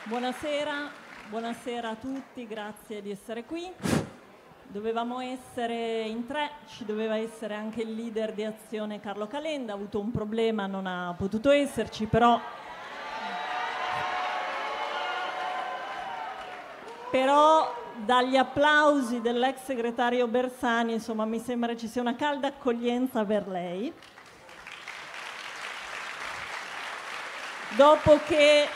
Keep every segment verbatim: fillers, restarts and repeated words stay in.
Buonasera, buonasera a tutti, grazie di essere qui. Dovevamo essere in tre, ci doveva essere anche il leader di Azione Carlo Calenda, ha avuto un problema, non ha potuto esserci, però, però dagli applausi dell'ex segretario Bersani, insomma, mi sembra ci sia una calda accoglienza per lei. Dopo che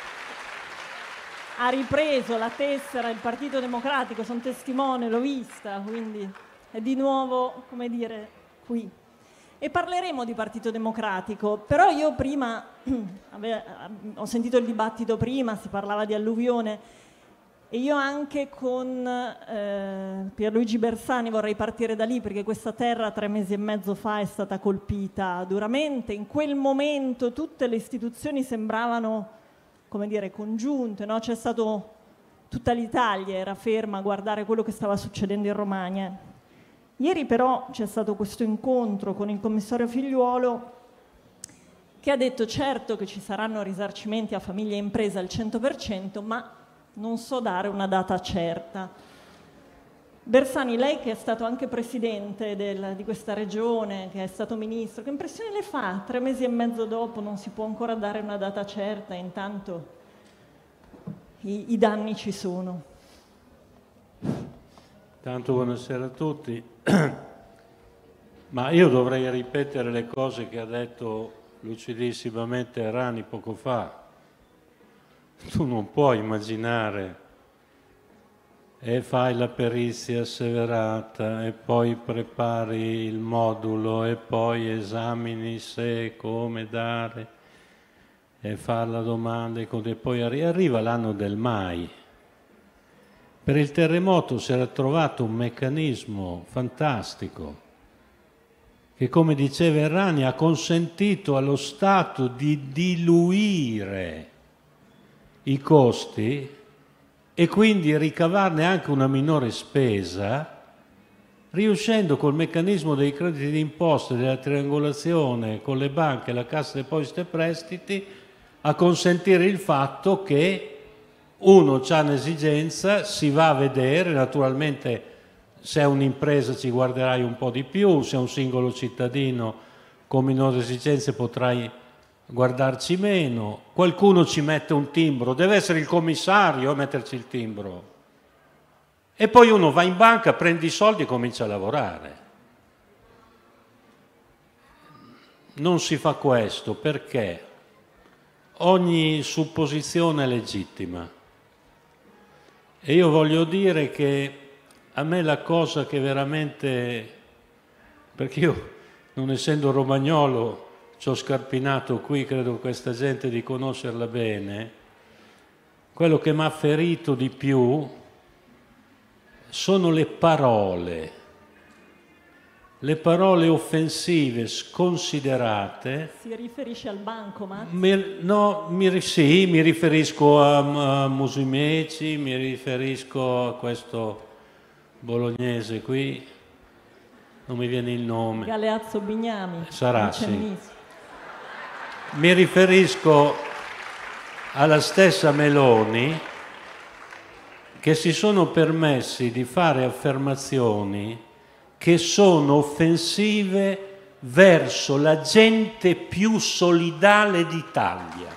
ha ripreso la tessera il Partito Democratico, sono testimone, l'ho vista, quindi è di nuovo, come dire, qui. E parleremo di Partito Democratico, però io prima, ho sentito il dibattito prima, si parlava di alluvione, e io anche con eh, Pierluigi Bersani vorrei partire da lì, perché questa terra tre mesi e mezzo fa è stata colpita duramente. In quel momento tutte le istituzioni sembravano, come dire, congiunte, no? C'è stato, tutta l'Italia era ferma a guardare quello che stava succedendo in Romagna. Ieri però c'è stato questo incontro con il commissario Figliuolo che ha detto certo che ci saranno risarcimenti a famiglie e imprese al cento per cento, ma non so dare una data certa. Bersani, lei che è stato anche presidente del, di questa regione, che è stato ministro, che impressione le fa? Tre mesi e mezzo dopo non si può ancora dare una data certa, intanto i, i danni ci sono. Tanto buonasera a tutti. Ma io dovrei ripetere le cose che ha detto lucidissimamente Errani poco fa. Tu non puoi immaginare e fai la perizia asseverata e poi prepari il modulo e poi esamini se e come dare e fare la domanda e poi arri arriva l'anno del mai. Per il terremoto si era trovato un meccanismo fantastico che, come diceva Errani, ha consentito allo Stato di diluire i costi e quindi ricavarne anche una minore spesa, riuscendo col meccanismo dei crediti d'imposta e della triangolazione con le banche, la Cassa Depositi e Prestiti, a consentire il fatto che uno ha un'esigenza, si va a vedere, naturalmente se è un'impresa ci guarderai un po' di più, se è un singolo cittadino con minori esigenze potrai guardarci meno, qualcuno ci mette un timbro, deve essere il commissario a metterci il timbro e poi uno va in banca, prende i soldi e comincia a lavorare. Non si fa questo perché ogni supposizione è legittima e io voglio dire che a me la cosa che veramente, perché io non essendo romagnolo ci ho scarpinato qui, credo questa gente di conoscerla bene, quello che mi ha ferito di più sono le parole, le parole offensive, sconsiderate. Si riferisce al bancomat? Mi, no, mi, sì, mi riferisco a, a Musumeci, mi riferisco a questo bolognese qui, non mi viene il nome. Galeazzo Bignami. Sarà, sì. Mi riferisco alla stessa Meloni che si sono permessi di fare affermazioni che sono offensive verso la gente più solidale d'Italia.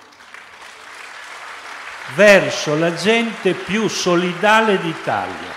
Verso la gente più solidale d'Italia.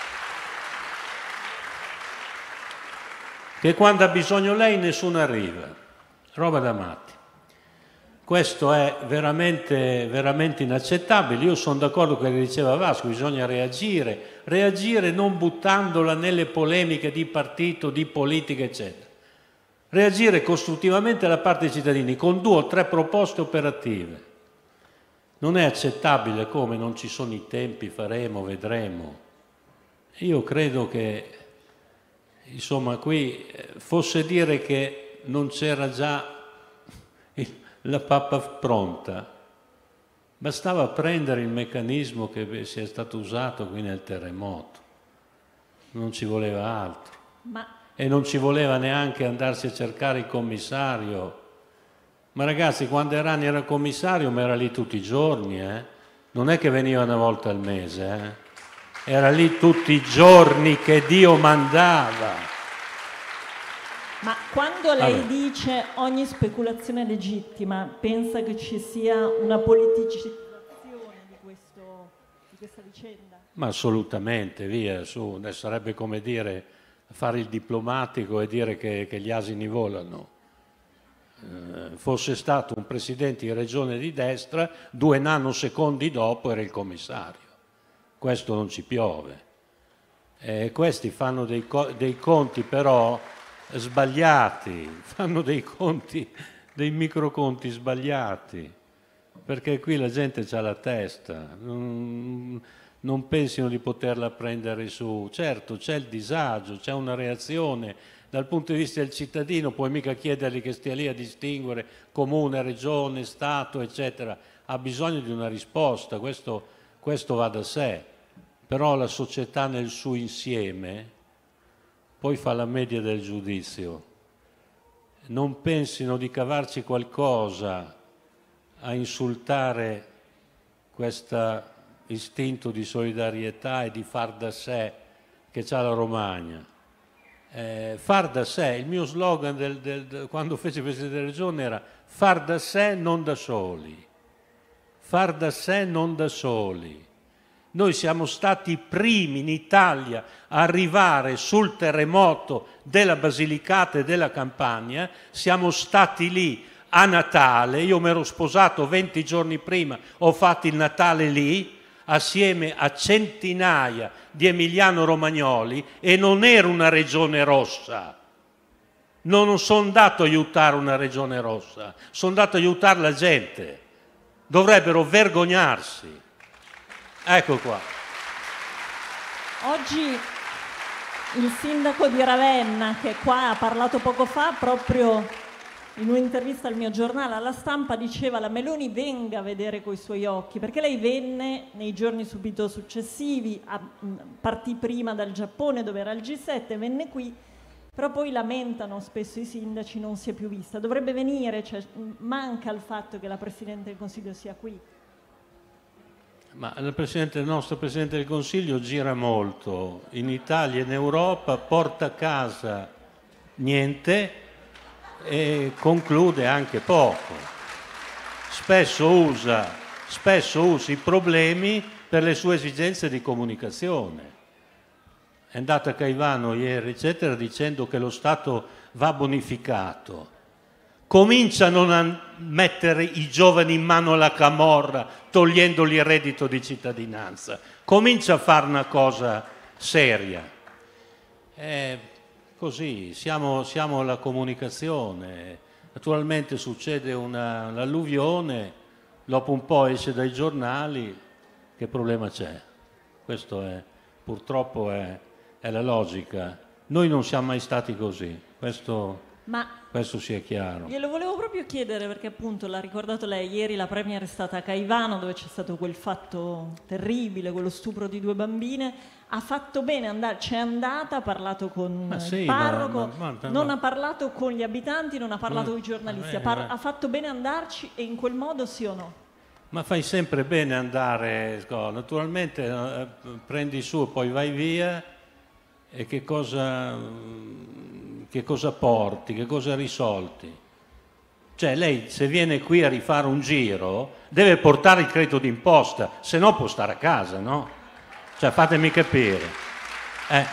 Che quando ha bisogno lei nessuno arriva. Roba da matti. Questo è veramente, veramente inaccettabile. Io sono d'accordo con quello che diceva Vasco, bisogna reagire, reagire non buttandola nelle polemiche di partito, di politica, eccetera. Reagire costruttivamente da parte dei cittadini con due o tre proposte operative. Non è accettabile come non ci sono i tempi, faremo, vedremo. Io credo che, insomma, qui fosse dire che non c'era già il la pappa pronta, bastava prendere il meccanismo che sia stato usato qui nel terremoto, non ci voleva altro. Ma... e non ci voleva neanche andarsi a cercare il commissario. Ma ragazzi, quando Errani era commissario, ma era lì tutti i giorni, eh? non è che veniva una volta al mese, eh? Era lì tutti i giorni che Dio mandava. Ma quando lei allora. dice ogni speculazione è legittima, pensa che ci sia una politicizzazione di, questo, di questa vicenda? Ma assolutamente, via, su, sarebbe come dire fare il diplomatico e dire che, che gli asini volano. Eh, fosse stato un presidente di regione di destra, due nanosecondi dopo era il commissario. Questo non ci piove. Eh, questi fanno dei, co dei conti però sbagliati, fanno dei conti, dei microconti sbagliati, perché qui la gente c'ha la testa. Non, non pensino di poterla prendere su. Certo, c'è il disagio, c'è una reazione. Dal punto di vista del cittadino puoi mica chiedergli che stia lì a distinguere comune, regione, Stato, eccetera. Ha bisogno di una risposta, questo, questo va da sé. Però la società nel suo insieme poi fa la media del giudizio. Non pensino di cavarci qualcosa a insultare questo istinto di solidarietà e di far da sé che c'ha la Romagna. Eh, far da sé, il mio slogan del, del, del, quando feci Presidente della Regione era far da sé, non da soli. Far da sé, non da soli. Noi siamo stati i primi in Italia a arrivare sul terremoto della Basilicata e della Campania, siamo stati lì a Natale, io mi ero sposato venti giorni prima, ho fatto il Natale lì, assieme a centinaia di emiliano-romagnoli e non era una regione rossa. Non sono andato a aiutare una regione rossa, sono andato a aiutare la gente. Dovrebbero vergognarsi. Ecco qua. Oggi il sindaco di Ravenna, che qua ha parlato poco fa, proprio in un'intervista al mio giornale, alla Stampa, diceva la Meloni venga a vedere coi suoi occhi, perché lei venne nei giorni subito successivi, a, partì prima dal Giappone dove era il G sette, venne qui, però poi lamentano spesso i sindaci non si è più vista. Dovrebbe venire, cioè, manca il fatto che la Presidente del Consiglio sia qui. Ma il, presidente, il nostro Presidente del Consiglio gira molto, in Italia e in Europa, porta a casa niente e conclude anche poco. Spesso usa, spesso usa i problemi per le sue esigenze di comunicazione. È andato a Caivano ieri, eccetera, dicendo che lo Stato va bonificato. Comincia a non mettere i giovani in mano alla camorra, togliendogli il reddito di cittadinanza. Comincia a fare una cosa seria. È così, siamo, siamo alla comunicazione. Naturalmente succede un'alluvione, dopo un po' esce dai giornali, che problema c'è? Questo è, purtroppo è, è la logica. Noi non siamo mai stati così, questo... Ma questo sia chiaro. glielo volevo proprio chiedere perché appunto l'ha ricordato lei, ieri la Premier è stata a Caivano dove c'è stato quel fatto terribile, quello stupro di due bambine. Ha fatto bene andare, c'è andata, ha parlato con ma sì, il parroco, ma, ma, ma, non ma, ha parlato con gli abitanti, non ha parlato ma, con i giornalisti, ma, ha, par ma, ha fatto bene andarci e in quel modo sì o no? Ma fai sempre bene andare, naturalmente eh, prendi su e poi vai via e che cosa... che cosa porti, che cosa risolti? Cioè lei se viene qui a rifare un giro deve portare il credito d'imposta, se no può stare a casa, no? Cioè fatemi capire. Eh.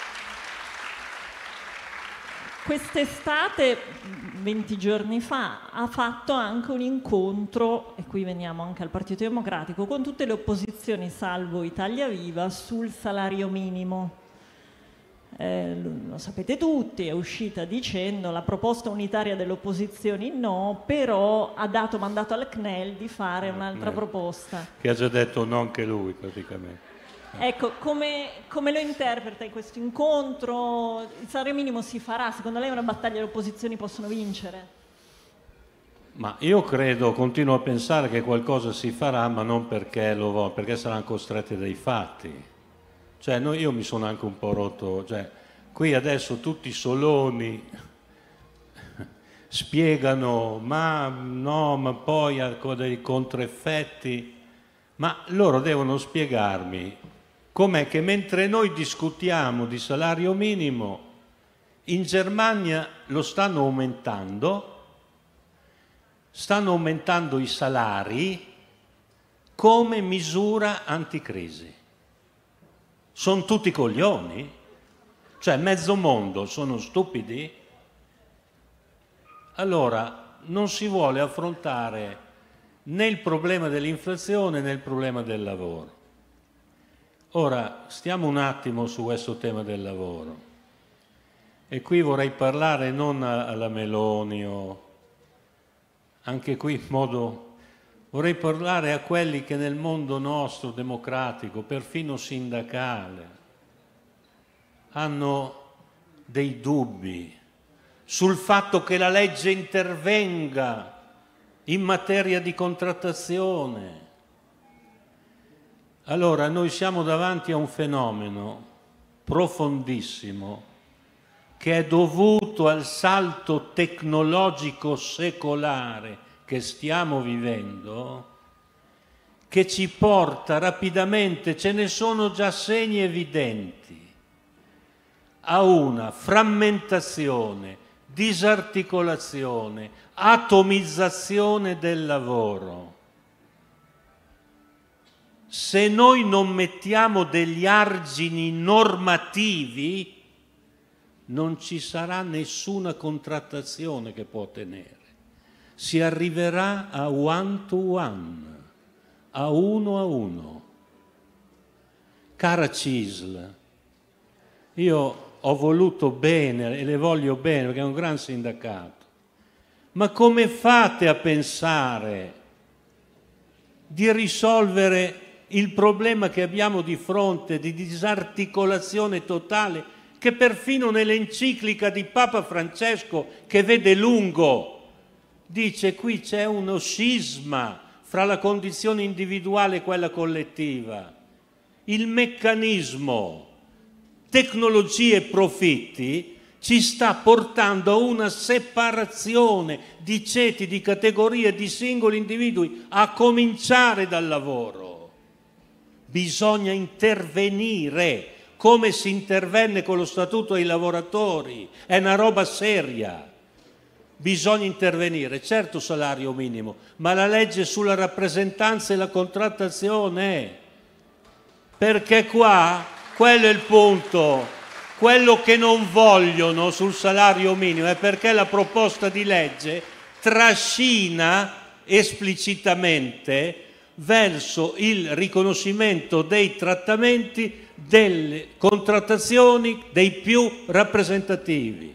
Quest'estate, venti giorni fa, ha fatto anche un incontro, e qui veniamo anche al Partito Democratico, con tutte le opposizioni, salvo Italia Viva, sul salario minimo. Eh, lo sapete tutti, è uscita dicendo la proposta unitaria delle opposizioni no, però ha dato mandato al C N E L di fare un'altra proposta. Che ha già detto no anche lui praticamente. Ecco, come, come lo interpreta in questo incontro? Il salario minimo si farà? Secondo lei è una battaglia che le opposizioni possono vincere? Ma io credo, continuo a pensare che qualcosa si farà, ma non perché lo voglio, perché saranno costretti dai fatti. Cioè, no, io mi sono anche un po' rotto, cioè, qui adesso tutti i soloni spiegano, ma no, ma poi ha dei controeffetti. Ma loro devono spiegarmi com'è che mentre noi discutiamo di salario minimo, in Germania lo stanno aumentando, stanno aumentando i salari come misura anticrisi. Sono tutti coglioni? Cioè mezzo mondo sono stupidi? Allora non si vuole affrontare né il problema dell'inflazione né il problema del lavoro. Ora stiamo un attimo su questo tema del lavoro e qui vorrei parlare non alla Meloni o anche qui in modo... Vorrei parlare a quelli che nel mondo nostro democratico, perfino sindacale, hanno dei dubbi sul fatto che la legge intervenga in materia di contrattazione. Allora, noi siamo davanti a un fenomeno profondissimo che è dovuto al salto tecnologico secolare che stiamo vivendo, che ci porta rapidamente, ce ne sono già segni evidenti, a una frammentazione, disarticolazione, atomizzazione del lavoro. Se noi non mettiamo degli argini normativi, non ci sarà nessuna contrattazione che può tenere. Si arriverà a one to one, a uno a uno. Cara Cisl, io ho voluto bene e le voglio bene perché è un gran sindacato, ma come fate a pensare di risolvere il problema che abbiamo di fronte di disarticolazione totale, che perfino nell'enciclica di Papa Francesco, che vede lungo, dice qui c'è uno scisma fra la condizione individuale e quella collettiva. Il meccanismo tecnologie e profitti ci sta portando a una separazione di ceti, di categorie, di singoli individui, a cominciare dal lavoro. Bisogna intervenire come si intervenne con lo Statuto dei lavoratori, è una roba seria. Bisogna intervenire, certo salario minimo, ma la legge sulla rappresentanza e la contrattazione, perché qua, quello è il punto, quello che non vogliono sul salario minimo è perché la proposta di legge trascina esplicitamente verso il riconoscimento dei trattamenti, delle contrattazioni dei più rappresentativi.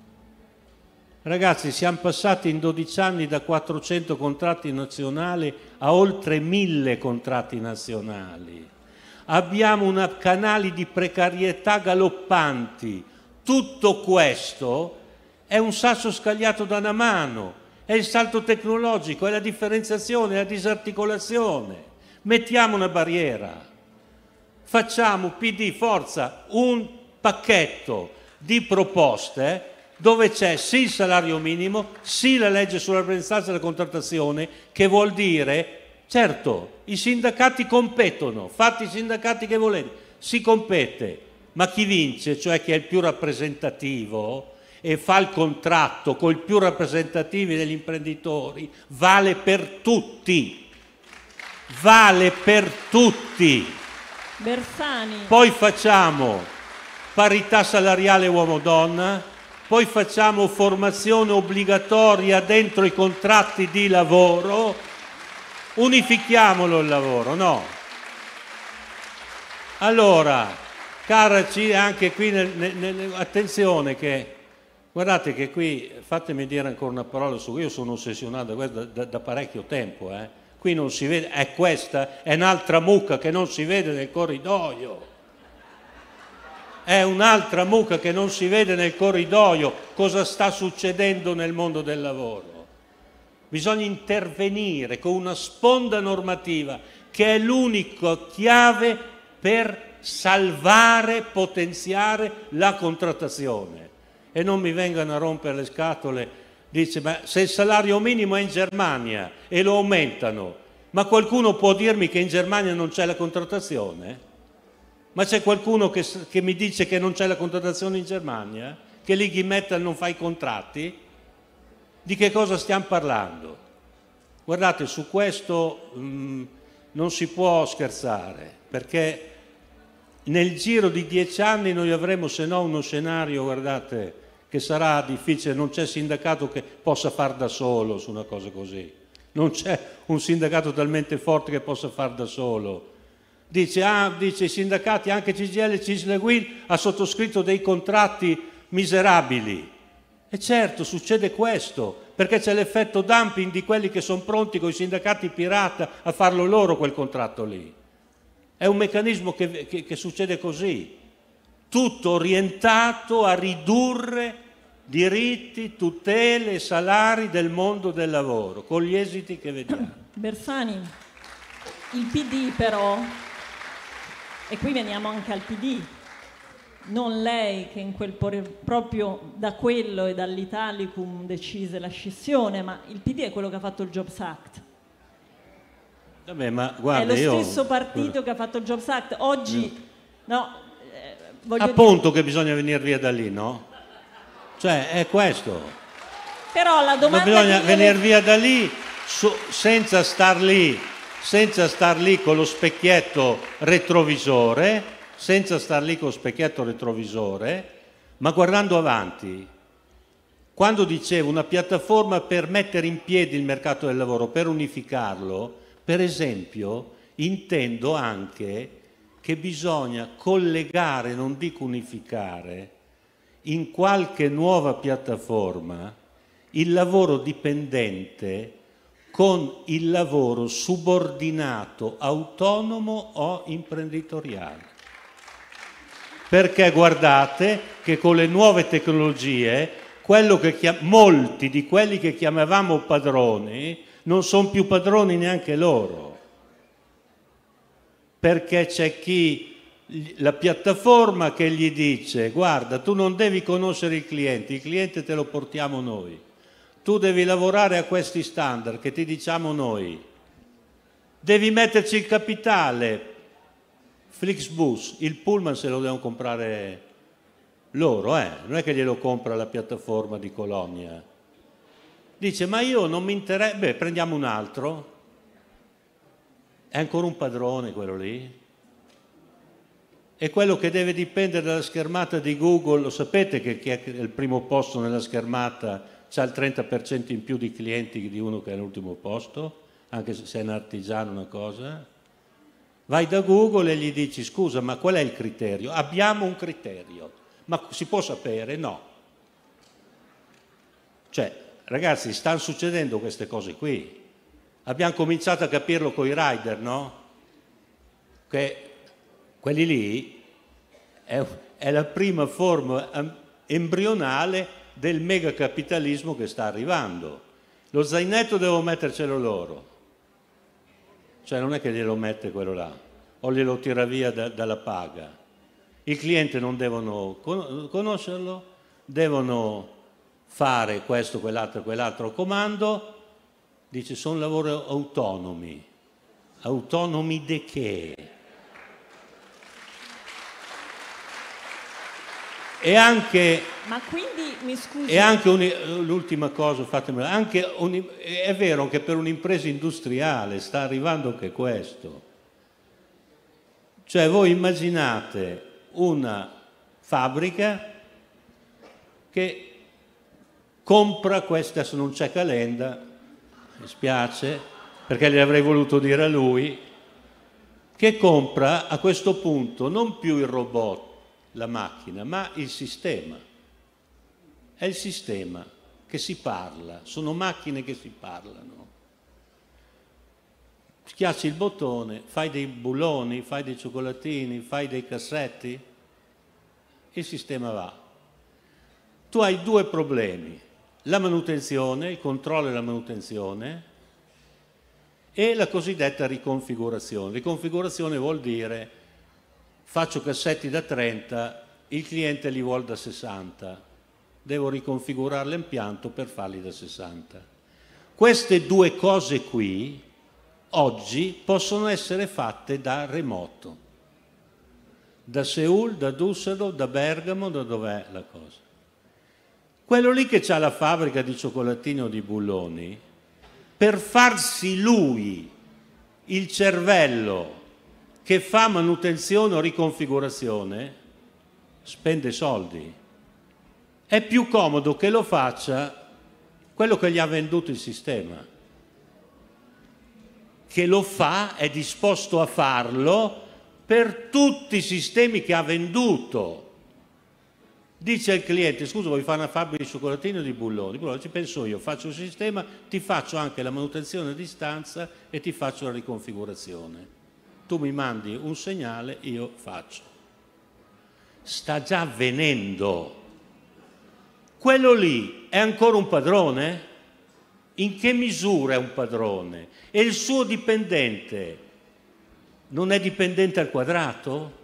Ragazzi, siamo passati in dodici anni da quattrocento contratti nazionali a oltre mille contratti nazionali. Abbiamo una canali di precarietà galoppanti. Tutto questo è un sasso scagliato da una mano, è il salto tecnologico, è la differenziazione, è la disarticolazione. Mettiamo una barriera, facciamo P D, forza, un pacchetto di proposte dove c'è sì il salario minimo, sì la legge sulla rappresentanza e la contrattazione, che vuol dire, certo, i sindacati competono, fate i sindacati che volete, si compete, ma chi vince, cioè chi è il più rappresentativo e fa il contratto con i più rappresentativi degli imprenditori, vale per tutti, vale per tutti. Bersani. Poi facciamo parità salariale uomo-donna, poi facciamo formazione obbligatoria dentro i contratti di lavoro, unifichiamolo il lavoro, no? Allora, cara C, anche qui, nel, nel, nel, attenzione che, guardate che qui, fatemi dire ancora una parola su, io sono ossessionato da questo da, da parecchio tempo, eh? Qui non si vede, è questa, è un'altra mucca che non si vede nel corridoio. È un'altra mucca che non si vede nel corridoio cosa sta succedendo nel mondo del lavoro. Bisogna intervenire con una sponda normativa che è l'unica chiave per salvare, potenziare la contrattazione. E non mi vengano a rompere le scatole, dice, ma se il salario minimo è in Germania e lo aumentano, Ma qualcuno può dirmi che in Germania non c'è la contrattazione? Ma c'è qualcuno che, che mi dice che non c'è la contrattazione in Germania? Che l'I G Metall non fa i contratti? Di che cosa stiamo parlando? Guardate, su questo mh, non si può scherzare, perché nel giro di dieci anni noi avremo, se no, uno scenario, guardate, che sarà difficile. Non c'è sindacato che possa far da solo su una cosa così. Non c'è un sindacato talmente forte che possa far da solo. Dice, ah, dice i sindacati, anche C G I L, C I S L e U I L ha sottoscritto dei contratti miserabili. E certo, succede questo, perché c'è l'effetto dumping di quelli che sono pronti con i sindacati pirata a farlo loro quel contratto lì. È un meccanismo che, che, che succede così, tutto orientato a ridurre diritti, tutele e salari del mondo del lavoro, con gli esiti che vediamo. Bersani, il P D però, e qui veniamo anche al P D, non lei che in quel proprio da quello e dall'Italicum decise la scissione, ma il P D è quello che ha fatto il Jobs Act. Vabbè, ma guarda, è lo io... stesso partito che ha fatto il Jobs Act. Oggi, no, no eh, voglio appunto dire... che bisogna venire via da lì, no? Cioè, è questo. Però la domanda ma bisogna che venire viene... via da lì su, senza star lì, senza star lì con lo specchietto retrovisore, senza star lì con lo specchietto retrovisore, ma guardando avanti. Quando dicevo una piattaforma per mettere in piedi il mercato del lavoro, per unificarlo, per esempio, intendo anche che bisogna collegare, non dico unificare, in qualche nuova piattaforma il lavoro dipendente con il lavoro subordinato, autonomo o imprenditoriale. Perché guardate che con le nuove tecnologie, quello che chiam- molti di quelli che chiamavamo padroni non sono più padroni neanche loro, perché c'è chi, la piattaforma che gli dice guarda, tu non devi conoscere il cliente, il cliente te lo portiamo noi, tu devi lavorare a questi standard che ti diciamo noi, devi metterci il capitale, Flixbus, il pullman se lo devono comprare loro, eh? Non è che glielo compra la piattaforma di Colonia. Dice, ma io non mi interessa, beh, prendiamo un altro. È ancora un padrone quello lì. E quello che deve dipendere dalla schermata di Google, lo sapete che chi è il primo posto nella schermata c'ha il trenta per cento in più di clienti di uno che è all'ultimo posto, anche se sei un artigiano, una cosa. Vai da Google e gli dici, scusa, ma qual è il criterio? Abbiamo un criterio. Ma si può sapere? No. Cioè, ragazzi, stanno succedendo queste cose qui. Abbiamo cominciato a capirlo con i rider, no? Che quelli lì è, è la prima forma embrionale del megacapitalismo che sta arrivando. Lo zainetto devo mettercelo loro. Cioè non è che glielo mette quello là, o glielo tira via da, dalla paga. Il cliente non devono conoscerlo, devono fare questo, quell'altro, quell'altro comando. Dice, sono lavori autonomi. Autonomi di che? E anche... Ma quindi, mi scusi... E anche un, l'ultima cosa, fatemi... Anche un, è vero che per un'impresa industriale sta arrivando anche questo. Cioè voi immaginate una fabbrica che compra questa, adesso non c'è Calenda, mi spiace, perché gli avrei voluto dire a lui, che compra a questo punto non più il robot, la macchina, ma il sistema. È il sistema che si parla, sono macchine che si parlano. Schiacci il bottone, fai dei bulloni, fai dei cioccolatini, fai dei cassetti, il sistema va. Tu hai due problemi, la manutenzione, il controllo della manutenzione e la cosiddetta riconfigurazione. Riconfigurazione vuol dire faccio cassetti da trenta, il cliente li vuole da sessanta, devo riconfigurare l'impianto per farli da sessanta. Queste due cose qui oggi possono essere fatte da remoto, da Seul, da Düsseldorf, da Bergamo, da dov'è la cosa. Quello lì che ha la fabbrica di cioccolatini o di bulloni, per farsi lui il cervello che fa manutenzione o riconfigurazione, spende soldi. È più comodo che lo faccia quello che gli ha venduto il sistema, che lo fa, è disposto a farlo per tutti i sistemi che ha venduto. Dice al cliente: scusa, vuoi fare una fabbrica di cioccolatini o di bulloni? Allora ci penso io, faccio il sistema, ti faccio anche la manutenzione a distanza e ti faccio la riconfigurazione. Tu mi mandi un segnale, io faccio. Sta già avvenendo. Quello lì è ancora un padrone? In che misura è un padrone? E il suo dipendente non è dipendente al quadrato?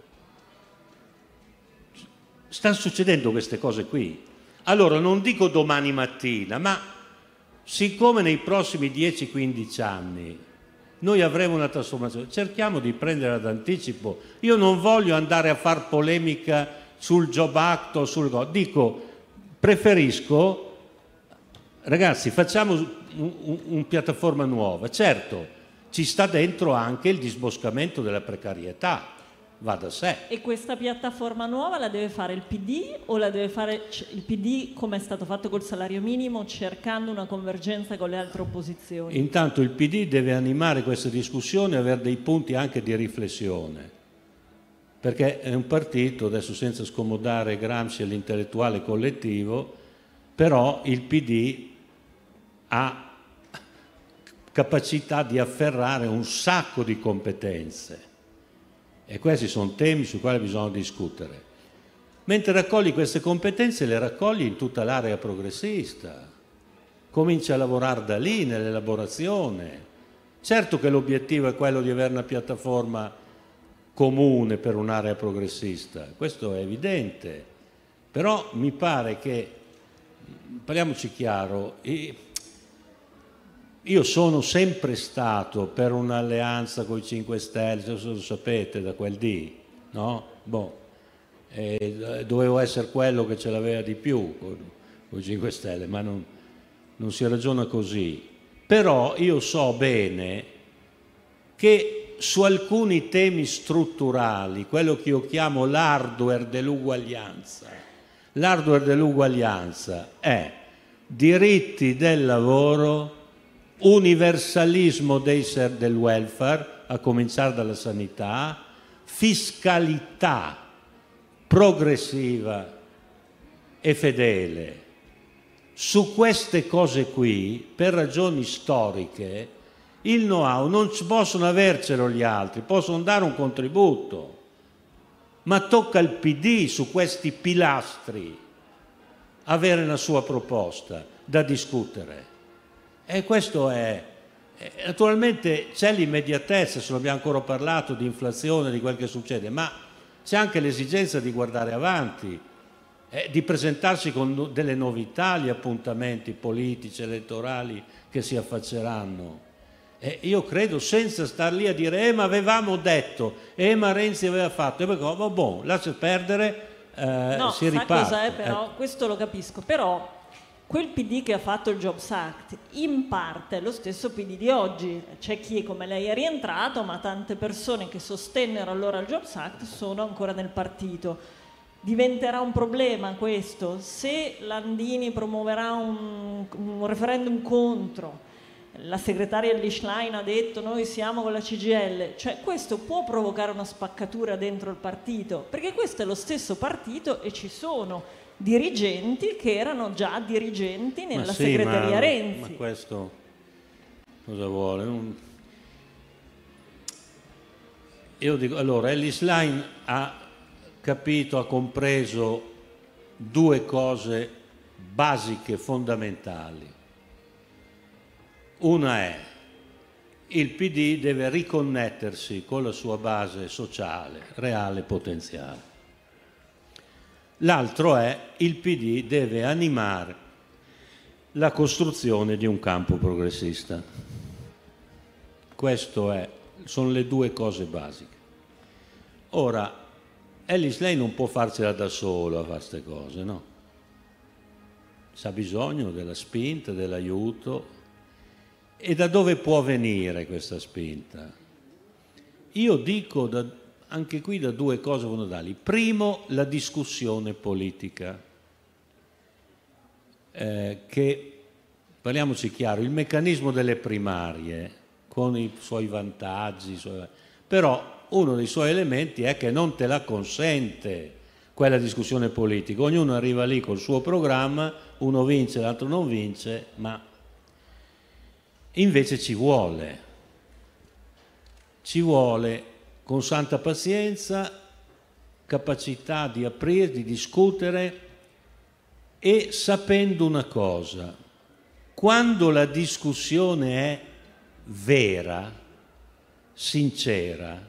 Stanno succedendo queste cose qui. Allora non dico domani mattina, ma siccome nei prossimi dieci quindici anni noi avremo una trasformazione, cerchiamo di prendere ad anticipo. Io non voglio andare a far polemica sul Job Act o sul... Dico, preferisco, ragazzi, facciamo un, un, un piattaforma nuova. Certo, ci sta dentro anche il disboscamento della precarietà. Va da sé. E questa piattaforma nuova la deve fare il P D o la deve fare il P D come è stato fatto col salario minimo, cercando una convergenza con le altre opposizioni? Intanto il P D deve animare questa discussione e avere dei punti anche di riflessione, perché è un partito, adesso senza scomodare Gramsci e l'intellettuale collettivo, però il P D ha capacità di afferrare un sacco di competenze. E questi sono temi sui quali bisogna discutere. Mentre raccogli queste competenze, le raccogli in tutta l'area progressista. Comincia a lavorare da lì, nell'elaborazione. Certo che l'obiettivo è quello di avere una piattaforma comune per un'area progressista, questo è evidente. Però mi pare che, parliamoci chiaro, io sono sempre stato per un'alleanza con i cinque Stelle, se lo sapete, da quel dì, no? Boh, e dovevo essere quello che ce l'aveva di più con, con i cinque Stelle, ma non, non si ragiona così. Però io so bene che su alcuni temi strutturali, quello che io chiamo l'hardware dell'uguaglianza, l'hardware dell'uguaglianza è diritti del lavoro, universalismo dei, del welfare, a cominciare dalla sanità, fiscalità progressiva e fedele. Su queste cose qui, per ragioni storiche, il know-how non ci possono avercelo gli altri, possono dare un contributo, ma tocca al P D su questi pilastri avere una sua proposta da discutere. E questo è, naturalmente c'è l'immediatezza, se non abbiamo ancora parlato di inflazione, di quel che succede, ma c'è anche l'esigenza di guardare avanti, eh, di presentarsi con delle novità agli appuntamenti politici, elettorali che si affacceranno. E io credo, senza star lì a dire eh ma avevamo detto, eh ma Renzi aveva fatto, e poi oh, boh, lascia perdere, eh, no, si riparte. No, sa cosa è però, eh. questo lo capisco, però quel P D che ha fatto il Jobs Act in parte è lo stesso P D di oggi. C'è chi come lei è rientrato, ma tante persone che sostennero allora il Jobs Act sono ancora nel partito. Diventerà un problema questo se Landini promuoverà un, un referendum contro, la segretaria Lischlein ha detto noi siamo con la C G I L, cioè questo può provocare una spaccatura dentro il partito, perché questo è lo stesso partito e ci sono dirigenti che erano già dirigenti nella ma sì, segreteria ma, Renzi. Ma questo cosa vuole? Non... Io dico, allora, Ellis Line ha capito, ha compreso due cose basiche, fondamentali. Una è il P D deve riconnettersi con la sua base sociale, reale e potenziale. L'altro è il P D deve animare la costruzione di un campo progressista. Questo è, sono le due cose basiche. Ora, Ellis, lei non può farcela da solo a fare queste cose, no? C'ha bisogno della spinta, dell'aiuto. E da dove può venire questa spinta? Io dico da, anche qui da due cose fondamentali. Primo, la discussione politica, eh, che, parliamoci chiaro, il meccanismo delle primarie, con i suoi vantaggi, i suoi, però uno dei suoi elementi è che non te la consente quella discussione politica. Ognuno arriva lì col suo programma, uno vince, l'altro non vince, ma invece ci vuole, ci vuole con santa pazienza, capacità di aprire, di discutere e sapendo una cosa: quando la discussione è vera, sincera,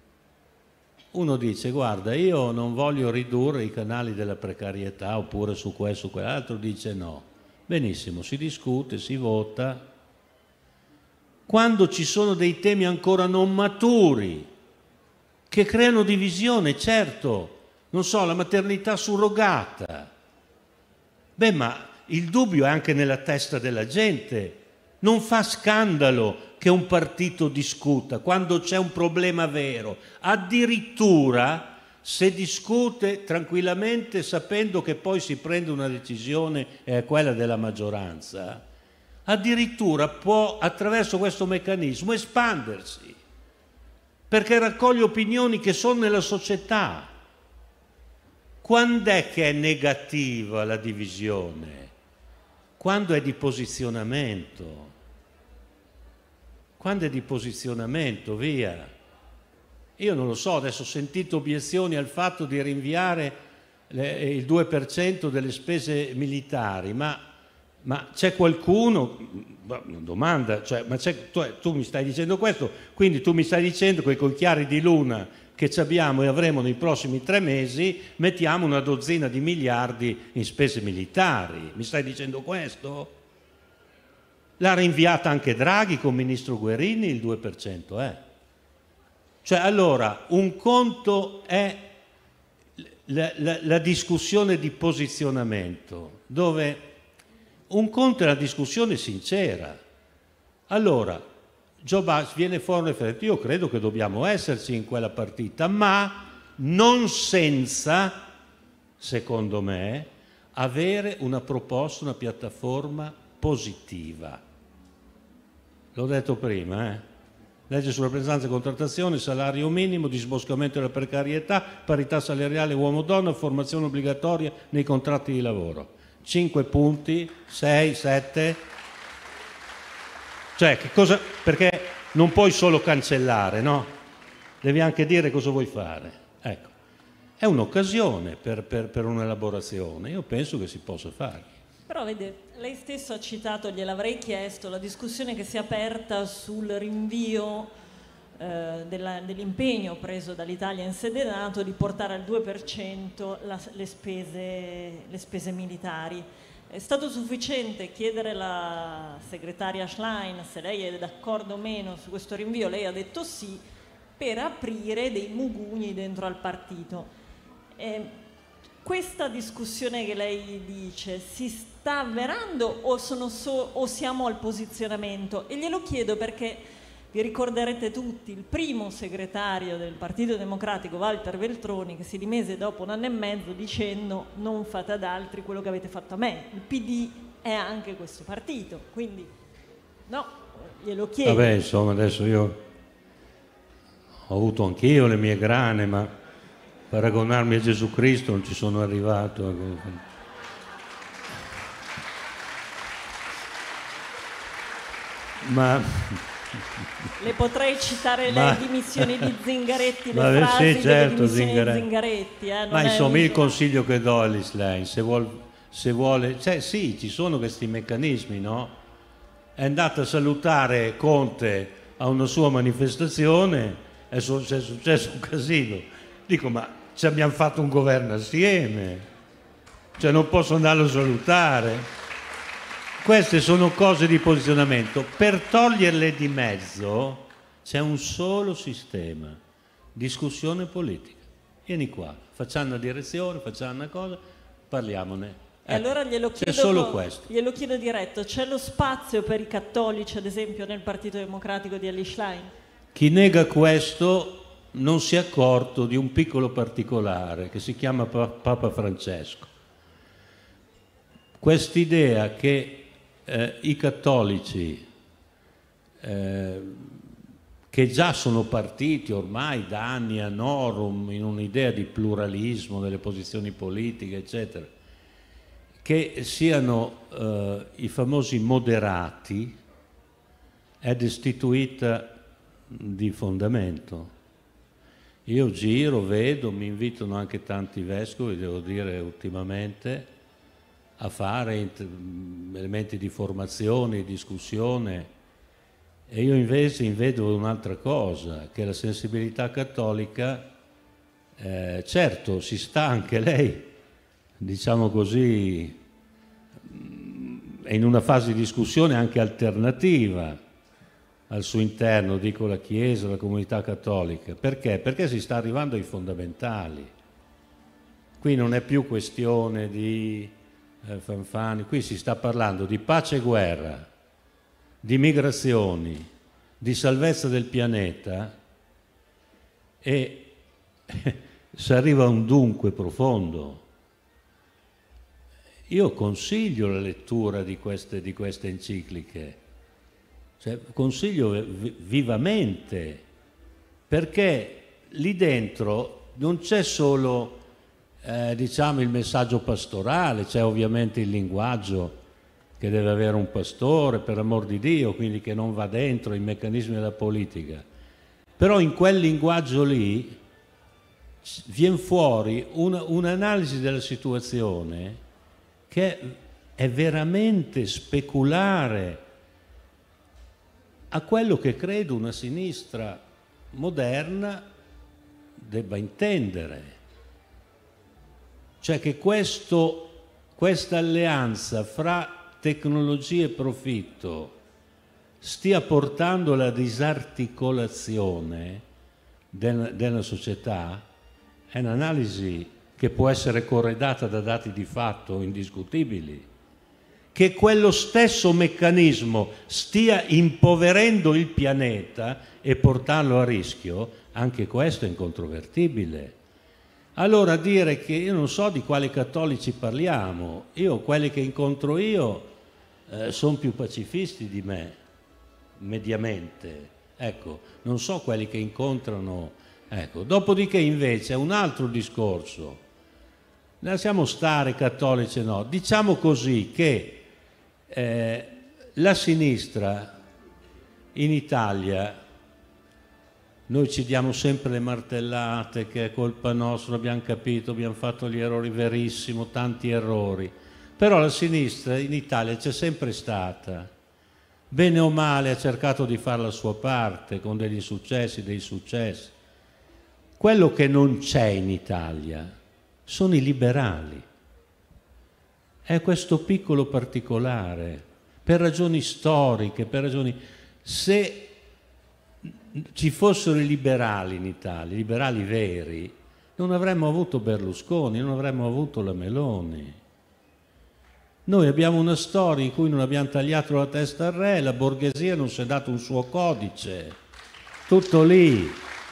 uno dice guarda, io non voglio ridurre i canali della precarietà oppure su questo o quell'altro, dice no, benissimo, si discute, si vota. Quando ci sono dei temi ancora non maturi che creano divisione, certo, non so, la maternità surrogata, beh, ma il dubbio è anche nella testa della gente. Non fa scandalo che un partito discuta quando c'è un problema vero, addirittura se discute tranquillamente sapendo che poi si prende una decisione e è quella della maggioranza, addirittura può attraverso questo meccanismo espandersi, perché raccoglie opinioni che sono nella società. Quando è che è negativa la divisione? Quando è di posizionamento. Quando è di posizionamento, via. Io non lo so, adesso ho sentito obiezioni al fatto di rinviare le, il due per cento delle spese militari, ma, ma c'è qualcuno, una domanda, cioè, ma c'è, tu, tu mi stai dicendo questo, quindi tu mi stai dicendo che con i chiari di luna che ci abbiamo e avremo nei prossimi tre mesi mettiamo una dozzina di miliardi in spese militari, mi stai dicendo questo? L'ha rinviata anche Draghi con il ministro Guerini il due per cento, eh? Cioè, allora, un conto è la, la, la discussione di posizionamento, dove un conto è la discussione sincera. Allora, Joe Biden viene fuori, io credo che dobbiamo esserci in quella partita, ma non senza, secondo me, avere una proposta, una piattaforma positiva. L'ho detto prima, eh? Legge sulla rappresentanza e contrattazione, salario minimo, disboscamento della precarietà, parità salariale uomo-donna, formazione obbligatoria nei contratti di lavoro. Cinque punti, sei, sette. Cioè, che cosa, perché non puoi solo cancellare, no? Devi anche dire cosa vuoi fare. Ecco, è un'occasione per, per, per un'elaborazione, io penso che si possa fare. Però vede, lei stesso ha citato, gliel'avrei chiesto, la discussione che si è aperta sul rinvio eh, della, dell'impegno preso dall'Italia in sede NATO di portare al due per cento la, le, spese, le spese militari. È stato sufficiente chiedere alla segretaria Schlein se lei è d'accordo o meno su questo rinvio, lei ha detto sì, per aprire dei mugugni dentro al partito. Eh, questa discussione che lei dice si sta avverando o, sono so, o siamo al posizionamento? E glielo chiedo perché vi ricorderete tutti il primo segretario del Partito Democratico, Walter Veltroni, che si dimise dopo un anno e mezzo dicendo non fate ad altri quello che avete fatto a me. Il P D è anche questo partito, quindi no, glielo chiedo. Vabbè, insomma, adesso io ho avuto anch'io le mie grane, ma paragonarmi a Gesù Cristo non ci sono arrivato. Ma le potrei citare ma, le dimissioni di Zingaretti, le ma, frasi sì, certo, delle dimissioni Zingaretti. di Zingaretti. Eh, ma insomma, il consiglio che do a Ellis Lane, se vuole, se vuole, cioè sì, ci sono questi meccanismi, no? È andata a salutare Conte a una sua manifestazione, è successo un casino. Dico, ma ci abbiamo fatto un governo assieme, cioè non posso andarlo a salutare. Queste sono cose di posizionamento. Per toglierle di mezzo, c'è un solo sistema, discussione politica. Vieni qua, facciamo una direzione, facciamo una cosa, parliamone. E ecco, allora glielo chiedo, c'è solo questo. Glielo chiedo diretto, c'è lo spazio per i cattolici, ad esempio, nel Partito Democratico di Elly Schlein? Chi nega questo non si è accorto di un piccolo particolare che si chiama Papa Francesco. Quest'idea che eh, i cattolici, eh, che già sono partiti ormai da anni a norum in un'idea di pluralismo delle posizioni politiche, eccetera, che siano eh, i famosi moderati, è destituita di fondamento. Io giro, vedo, mi invitano anche tanti vescovi, devo dire ultimamente, a fare elementi di formazione, di discussione, e io invece vedo un'altra cosa, che la sensibilità cattolica, eh, certo, si sta anche lei, diciamo così, è in una fase di discussione anche alternativa al suo interno, dico la Chiesa, la comunità cattolica. Perché? Perché si sta arrivando ai fondamentali. Qui non è più questione di eh, fanfani, qui si sta parlando di pace e guerra, di migrazioni, di salvezza del pianeta, e si arriva a un dunque profondo. Io consiglio la lettura di queste, di queste encicliche, cioè, consiglio vivamente, perché lì dentro non c'è solo eh, diciamo il messaggio pastorale, c'è ovviamente il linguaggio che deve avere un pastore, per amor di Dio, quindi che non va dentro i meccanismi della politica. Però in quel linguaggio lì viene fuori un'analisi della situazione che è veramente speculare a quello che credo una sinistra moderna debba intendere. Cioè che questo, questa alleanza fra tecnologia e profitto stia portando alla disarticolazione del, della società è un'analisi che può essere corredata da dati di fatto indiscutibili. Che quello stesso meccanismo stia impoverendo il pianeta e portarlo a rischio, anche questo è incontrovertibile. Allora dire che io non so di quali cattolici parliamo, io quelli che incontro io eh, sono più pacifisti di me, mediamente, ecco, non so quelli che incontrano, ecco. Dopodiché invece è un altro discorso, lasciamo stare cattolici no, diciamo così che eh, la sinistra in Italia, noi ci diamo sempre le martellate che è colpa nostra, abbiamo capito, abbiamo fatto gli errori, verissimo, tanti errori, però la sinistra in Italia c'è sempre stata, bene o male ha cercato di fare la sua parte con degli insuccessi, dei successi. Quello che non c'è in Italia sono i liberali. È questo piccolo particolare, per ragioni storiche, per ragioni... Se ci fossero i liberali in Italia, i liberali veri, non avremmo avuto Berlusconi, non avremmo avuto la Meloni. Noi abbiamo una storia in cui non abbiamo tagliato la testa al re, la borghesia non si è dato un suo codice, tutto lì.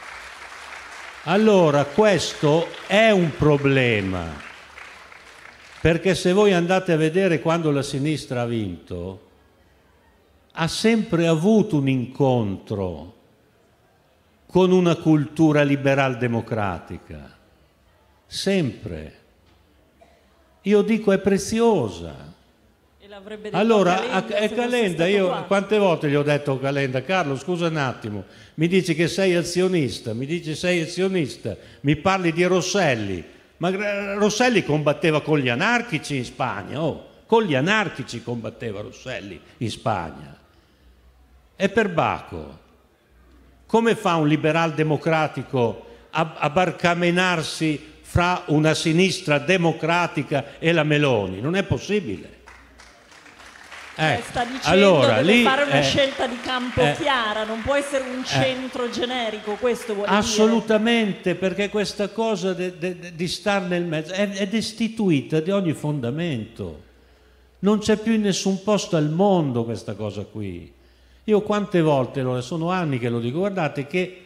Allora questo è un problema, perché se voi andate a vedere quando la sinistra ha vinto, ha sempre avuto un incontro con una cultura liberal democratica, sempre. Io dico è preziosa. E l'avrebbe detto allora, Calenda, a, Calenda, io qua. Quante volte gli ho detto a Calenda, Carlo, scusa un attimo, mi dici che sei azionista, mi dici sei azionista, mi parli di Rosselli, ma Rosselli combatteva con gli anarchici in Spagna, oh, con gli anarchici combatteva Rosselli in Spagna. E per Bacco, come fa un liberal democratico a, a barcamenarsi fra una sinistra democratica e la Meloni? Non è possibile. Eh, sta dicendo allora, deve lì, fare una eh, scelta di campo eh, chiara, non può essere un centro eh, generico, questo vuole assolutamente, dire. Perché questa cosa de, de, de, di star nel mezzo è, è destituita di ogni fondamento. Non c'è più in nessun posto al mondo questa cosa qui. Io quante volte, lo, sono anni che lo dico, guardate che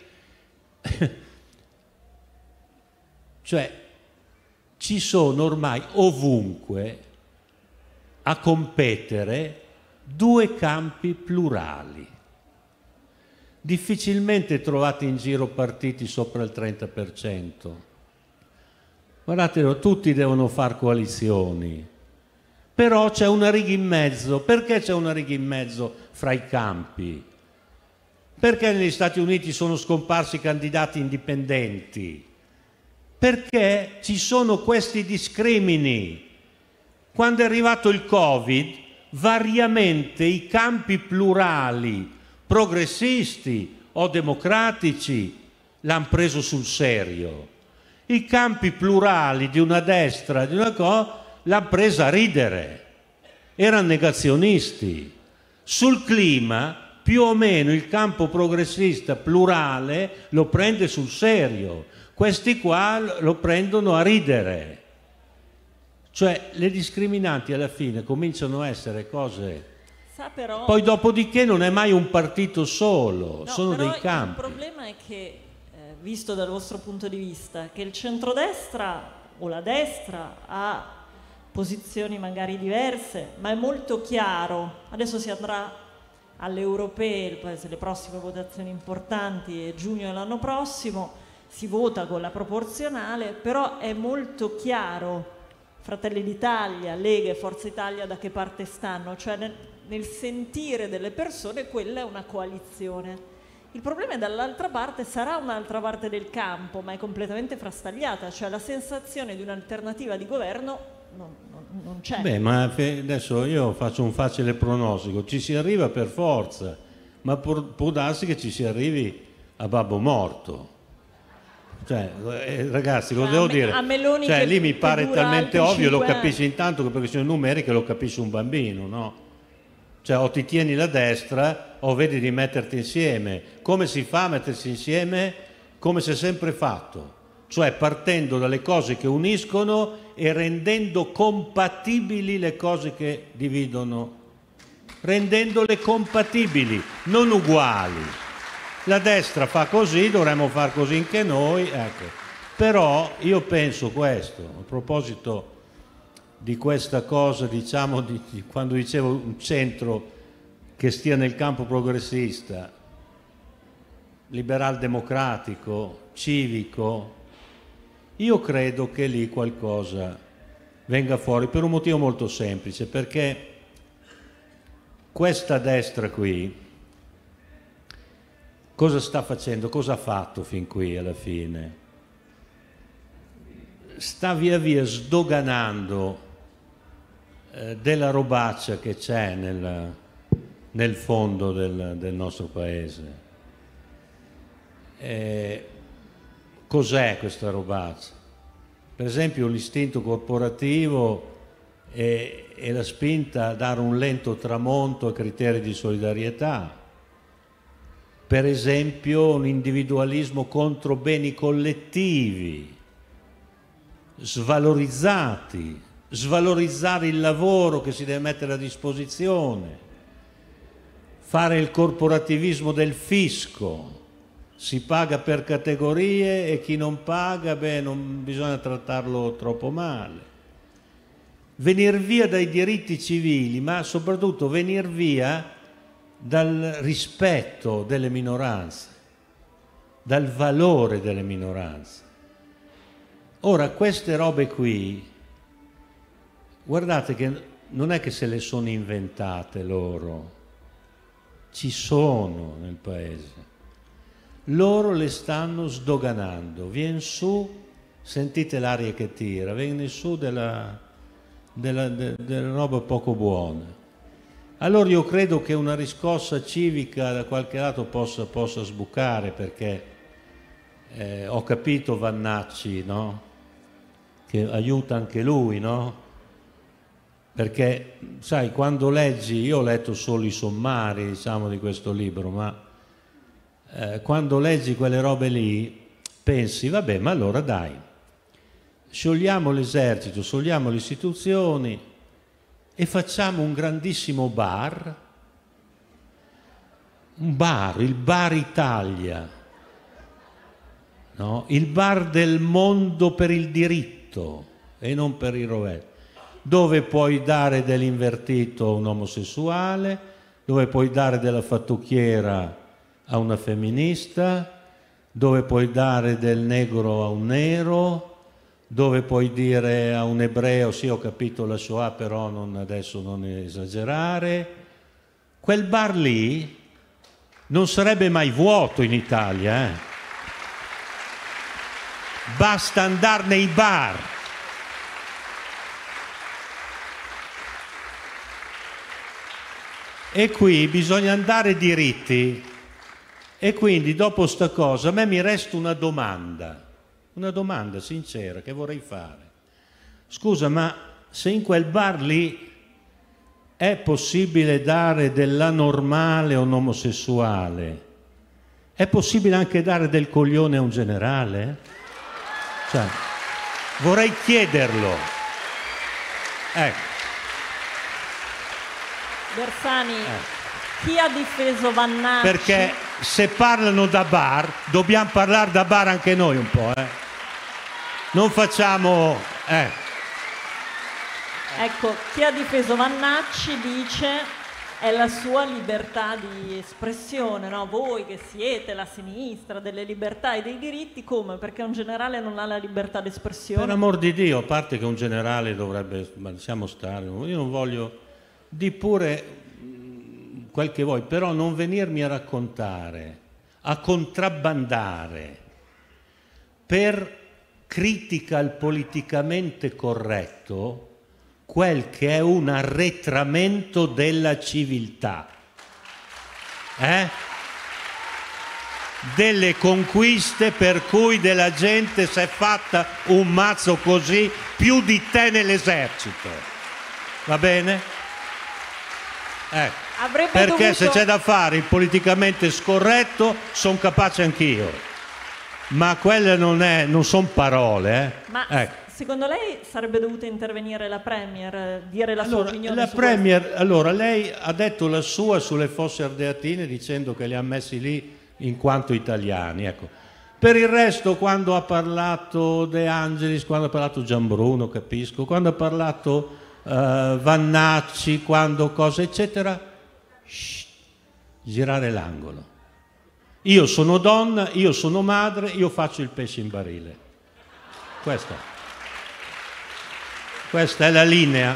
cioè ci sono ormai ovunque a competere due campi plurali. Difficilmente trovate in giro partiti sopra il trenta per cento. Guardate, tutti devono fare coalizioni. Però c'è una riga in mezzo. Perché c'è una riga in mezzo fra i campi? Perché negli Stati Uniti sono scomparsi candidati indipendenti? Perché ci sono questi discrimini. Quando è arrivato il Covid, variamente i campi plurali, progressisti o democratici, l'hanno preso sul serio. I campi plurali di una destra, di una cosa, l'hanno presa a ridere. Erano negazionisti. Sul clima, più o meno, il campo progressista plurale lo prende sul serio. Questi qua lo prendono a ridere. Cioè le discriminanti alla fine cominciano a essere cose. Sa però... Poi dopodiché non è mai un partito solo, no, sono però dei campi. Il problema è che, eh, visto dal vostro punto di vista, che il centrodestra o la destra ha posizioni magari diverse, ma è molto chiaro. Adesso si andrà alle europee, le prossime votazioni importanti, è giugno dell'anno prossimo, si vota con la proporzionale, però è molto chiaro Fratelli d'Italia, Lega e Forza Italia da che parte stanno, cioè nel, nel sentire delle persone quella è una coalizione. Il problema è dall'altra parte, sarà un'altra parte del campo, ma è completamente frastagliata, cioè la sensazione di un'alternativa di governo non, non, non c'è. Beh, ma adesso io faccio un facile pronostico, ci si arriva per forza, ma può, può darsi che ci si arrivi a babbo morto. Cioè, eh, ragazzi, lo cioè, devo a me, dire, a Meloni cioè, che, lì mi pare talmente ovvio, lo capisci anni. intanto che per questioni numeriche lo capisce un bambino, no? Cioè, o ti tieni la destra o vedi di metterti insieme. Come si fa a mettersi insieme? Come si è sempre fatto, cioè partendo dalle cose che uniscono e rendendo compatibili le cose che dividono, rendendole compatibili, non uguali. La destra fa così, dovremmo far così anche noi, ecco. Però io penso questo, a proposito di questa cosa, diciamo, di, di, quando dicevo un centro che stia nel campo progressista, liberal democratico, civico, io credo che lì qualcosa venga fuori per un motivo molto semplice, perché questa destra qui cosa sta facendo? Cosa ha fatto fin qui alla fine? Sta via via sdoganando eh, della robaccia che c'è nel, nel fondo del, del nostro paese. Eh, cos'è questa robaccia? Per esempio l'istinto corporativo e, e la spinta a dare un lento tramonto a criteri di solidarietà. Per esempio un individualismo contro beni collettivi, svalorizzati, svalorizzare il lavoro che si deve mettere a disposizione, fare il corporativismo del fisco, si paga per categorie e chi non paga, beh, non bisogna trattarlo troppo male. Venir via dai diritti civili, ma soprattutto venir via dal rispetto delle minoranze, dal valore delle minoranze. Ora, queste robe qui, guardate che non è che se le sono inventate loro, ci sono nel paese. Loro le stanno sdoganando, viene su, sentite l'aria che tira, viene su della, della, de, della roba poco buona. Allora io credo che una riscossa civica da qualche lato possa, possa sbucare, perché eh, ho capito Vannacci, no? Che aiuta anche lui, no? perché sai, quando leggi, io ho letto solo i sommari, diciamo, di questo libro, ma eh, quando leggi quelle robe lì pensi, vabbè, ma allora dai, sciogliamo l'esercito, sciogliamo le istituzioni e facciamo un grandissimo bar, un bar, il Bar Italia, no? Il bar del mondo per il diritto e non per il rovescio, dove puoi dare dell'invertito a un omosessuale, dove puoi dare della fattucchiera a una femminista, dove puoi dare del negro a un nero, dove puoi dire a un ebreo, sì, ho capito la Shoah, però non, adesso non esagerare. Quel bar lì non sarebbe mai vuoto in Italia, eh? Basta andare nei bar. E qui bisogna andare diritti. E quindi dopo sta cosa a me mi resta una domanda, una domanda sincera che vorrei fare. Scusa, ma se in quel bar lì è possibile dare dell'anormale a un omosessuale, è possibile anche dare del coglione a un generale? Cioè, vorrei chiederlo. Ecco. Bersani, eh. chi ha difeso Vannacci? Perché se parlano da bar, dobbiamo parlare da bar anche noi un po', eh. Non facciamo... Eh. Ecco, chi ha difeso Vannacci dice è la sua libertà di espressione, no? Voi che siete la sinistra delle libertà e dei diritti, come? Perché un generale non ha la libertà di espressione? Per amor di Dio, a parte che un generale dovrebbe... Ma lasciamo stare, io non voglio... Di pure quel che vuoi, però non venirmi a raccontare, a contrabbandare per critica al politicamente corretto quel che è un arretramento della civiltà, eh? Delle conquiste per cui della gente si è fatta un mazzo così, più di te nell'esercito, va bene? Eh, perché dovuto... se c'è da fare il politicamente scorretto sono capace anch'io, ma quelle non, è, non sono parole, eh? Ma ecco. Secondo lei sarebbe dovuta intervenire la Premier, dire la allora, sua opinione la su Premier, questo? allora lei ha detto la sua sulle Fosse Ardeatine dicendo che li ha messi lì in quanto italiani, ecco. Per il resto, quando ha parlato De Angelis, quando ha parlato Gianbruno, capisco, quando ha parlato Uh, Vannacci, quando cose eccetera, shh, girare l'angolo. Io sono donna, io sono madre, io faccio il pesce in barile. Questa, questa è la linea.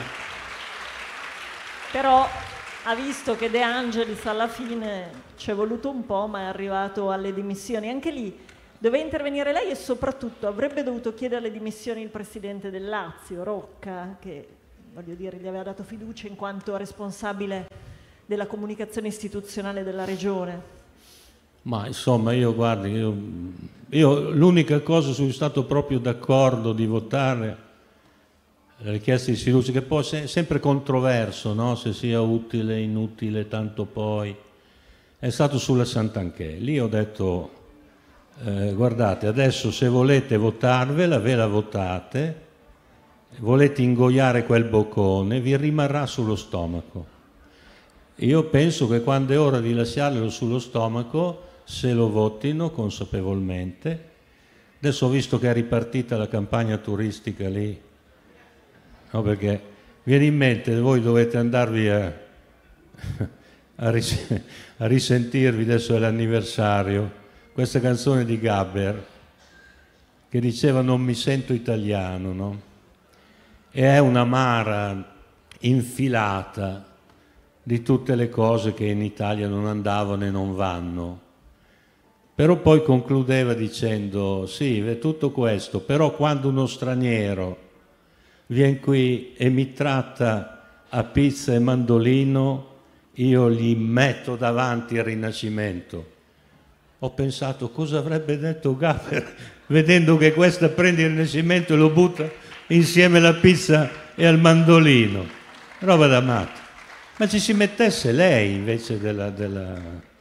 Però ha visto che De Angelis alla fine ci è voluto un po', ma è arrivato alle dimissioni. Anche lì doveva intervenire lei e soprattutto avrebbe dovuto chiedere le dimissioni il presidente del Lazio, Rocca, che voglio dire, gli aveva dato fiducia in quanto responsabile della comunicazione istituzionale della regione. Ma insomma, io guardi, io, io l'unica cosa su cui sono stato proprio d'accordo di votare la richiesta di sfiducia, che poi è sempre controverso, no? Se sia utile, inutile, tanto poi, è stato sulla Santanchè. Lì ho detto, eh, guardate, adesso se volete votarvela, ve la votate, volete ingoiare quel boccone, vi rimarrà sullo stomaco. Io penso che quando è ora di lasciarlo sullo stomaco, se lo votino consapevolmente. Adesso ho visto che è ripartita la campagna turistica lì, no, perché viene in mente, voi dovete andarvi a, a, ris a risentirvi, adesso è l'anniversario, questa canzone di Gabber che diceva non mi sento italiano, no? E è un'amara infilata di tutte le cose che in Italia non andavano e non vanno. Però poi concludeva dicendo, sì, è tutto questo, però quando uno straniero viene qui e mi tratta a pizza e mandolino, io gli metto davanti il Rinascimento. Ho pensato, cosa avrebbe detto Gabber, vedendo che questa prende il Rinascimento e lo butta insieme alla pizza e al mandolino. roba da matto. Ma ci si mettesse lei invece della, della...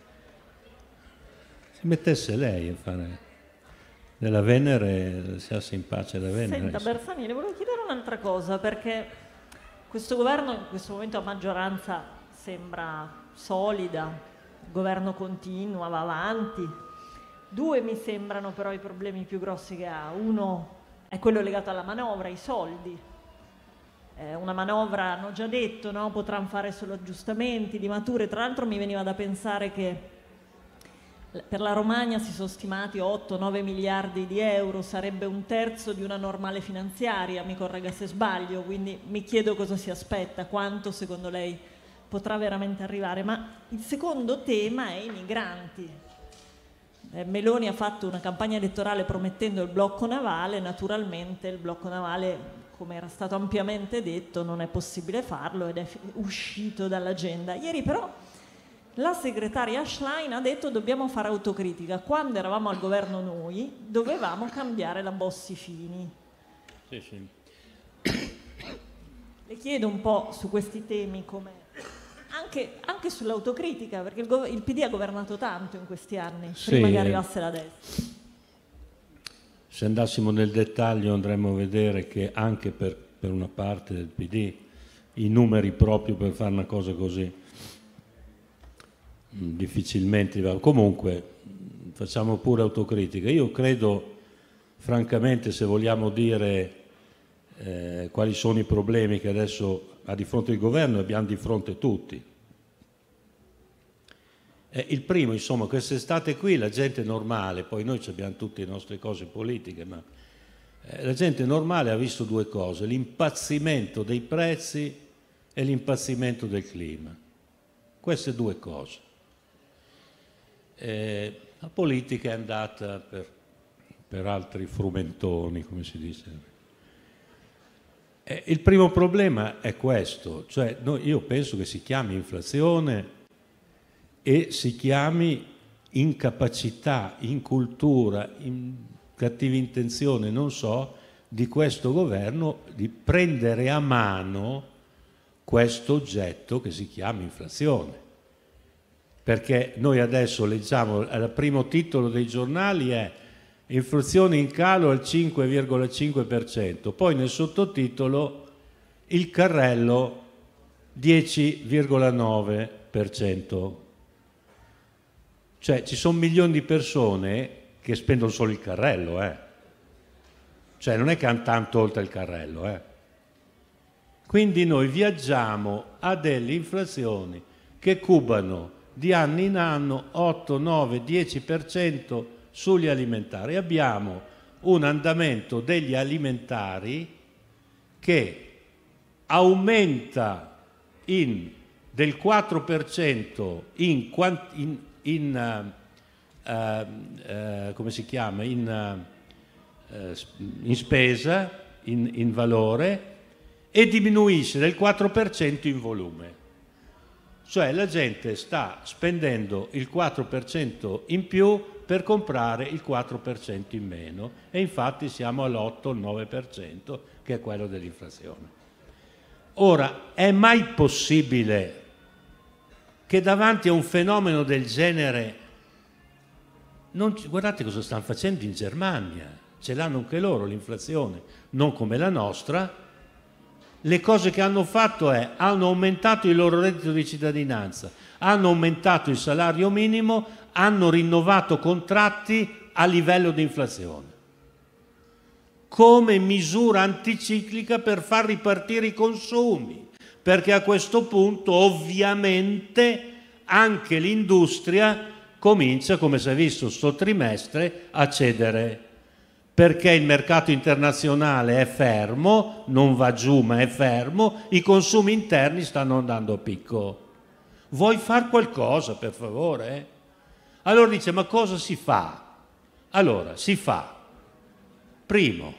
si mettesse lei a fare della Venere, si lascia in pace la Venere. Senta Bersani, le volevo chiedere un'altra cosa, perché questo governo in questo momento a maggioranza sembra solida, il governo continua, va avanti. Due mi sembrano però i problemi più grossi che ha. Uno è quello legato alla manovra, i soldi. Eh, una manovra, hanno già detto, no? Potranno fare solo aggiustamenti, limature. Tra l'altro mi veniva da pensare che per la Romagna si sono stimati otto nove miliardi di euro, sarebbe un terzo di una normale finanziaria, mi corregga se sbaglio, quindi mi chiedo cosa si aspetta, quanto secondo lei potrà veramente arrivare. Ma il secondo tema è i migranti. Eh, Meloni ha fatto una campagna elettorale promettendo il blocco navale, naturalmente il blocco navale, come era stato ampiamente detto, non è possibile farlo ed è uscito dall'agenda. Ieri però la segretaria Schlein ha detto dobbiamo fare autocritica. Quando eravamo al governo noi dovevamo cambiare la Bossi-Fini. Sì, sì. Le chiedo un po' su questi temi, come anche, anche sull'autocritica, perché il, gov- il P D ha governato tanto in questi anni, sì, prima che arrivasse la destra. Se andassimo nel dettaglio andremmo a vedere che anche per, per una parte del P D i numeri proprio per fare una cosa così difficilmente va. Comunque facciamo pure autocritica. Io credo francamente, se vogliamo dire eh, quali sono i problemi che adesso ha di fronte il governo, abbiamo di fronte tutti. Eh, il primo, insomma, quest'estate qui la gente normale, poi noi abbiamo tutte le nostre cose politiche, ma eh, la gente normale ha visto due cose: l'impazzimento dei prezzi e l'impazzimento del clima. Queste due cose. Eh, la politica è andata per, per altri frumentoni, come si dice. Eh, il primo problema è questo, cioè noi, io penso che si chiami inflazione e si chiami incapacità, incultura, in cattiva intenzione, non so, di questo governo di prendere a mano questo oggetto che si chiama inflazione. Perché noi adesso leggiamo, il primo titolo dei giornali è inflazione in calo al cinque virgola cinque per cento, poi nel sottotitolo il carrello dieci virgola nove per cento. Cioè ci sono milioni di persone che spendono solo il carrello, eh. Cioè non è che hanno tanto oltre il carrello, eh. Quindi noi viaggiamo a delle inflazioni che cubano di anno in anno otto, nove, dieci per cento sugli alimentari. Abbiamo un andamento degli alimentari che aumenta in, del quattro per cento in, in, in uh, uh, come si chiama? In, uh, in spesa, in, in valore, e diminuisce del quattro per cento in volume. Cioè la gente sta spendendo il quattro per cento in più per comprare il quattro per cento in meno, e infatti siamo all'otto nove per cento, che è quello dell'inflazione. Ora, è mai possibile che davanti a un fenomeno del genere, non, guardate cosa stanno facendo in Germania, ce l'hanno anche loro l'inflazione, non come la nostra. Le cose che hanno fatto è, hanno aumentato il loro reddito di cittadinanza, hanno aumentato il salario minimo, hanno rinnovato contratti a livello di inflazione, come misura anticiclica per far ripartire i consumi, perché a questo punto ovviamente anche l'industria comincia, come si è visto sto trimestre, a cedere, perché il mercato internazionale è fermo, non va giù ma è fermo, i consumi interni stanno andando a picco. Vuoi far qualcosa, per favore? Allora dice, ma cosa si fa? Allora, si fa, primo,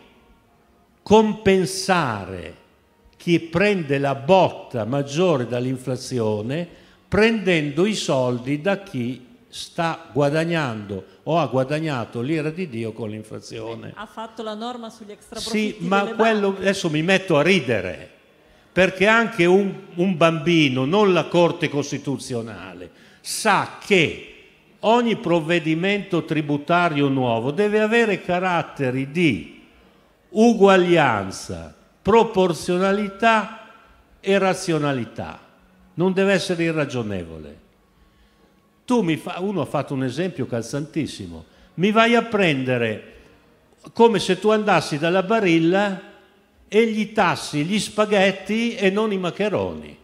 compensare chi prende la botta maggiore dall'inflazione prendendo i soldi da chi sta guadagnando o ha guadagnato l'ira di Dio con l'inflazione. Ha fatto la norma sugli extraprofitti. Sì, ma quello, adesso mi metto a ridere, perché anche un, un bambino, non la Corte Costituzionale, sa che ogni provvedimento tributario nuovo deve avere caratteri di uguaglianza, proporzionalità e razionalità. Non deve essere irragionevole. Tu mi fa, uno ha fatto un esempio calzantissimo. Mi vai a prendere come se tu andassi dalla Barilla e gli tassi gli spaghetti e non i maccheroni.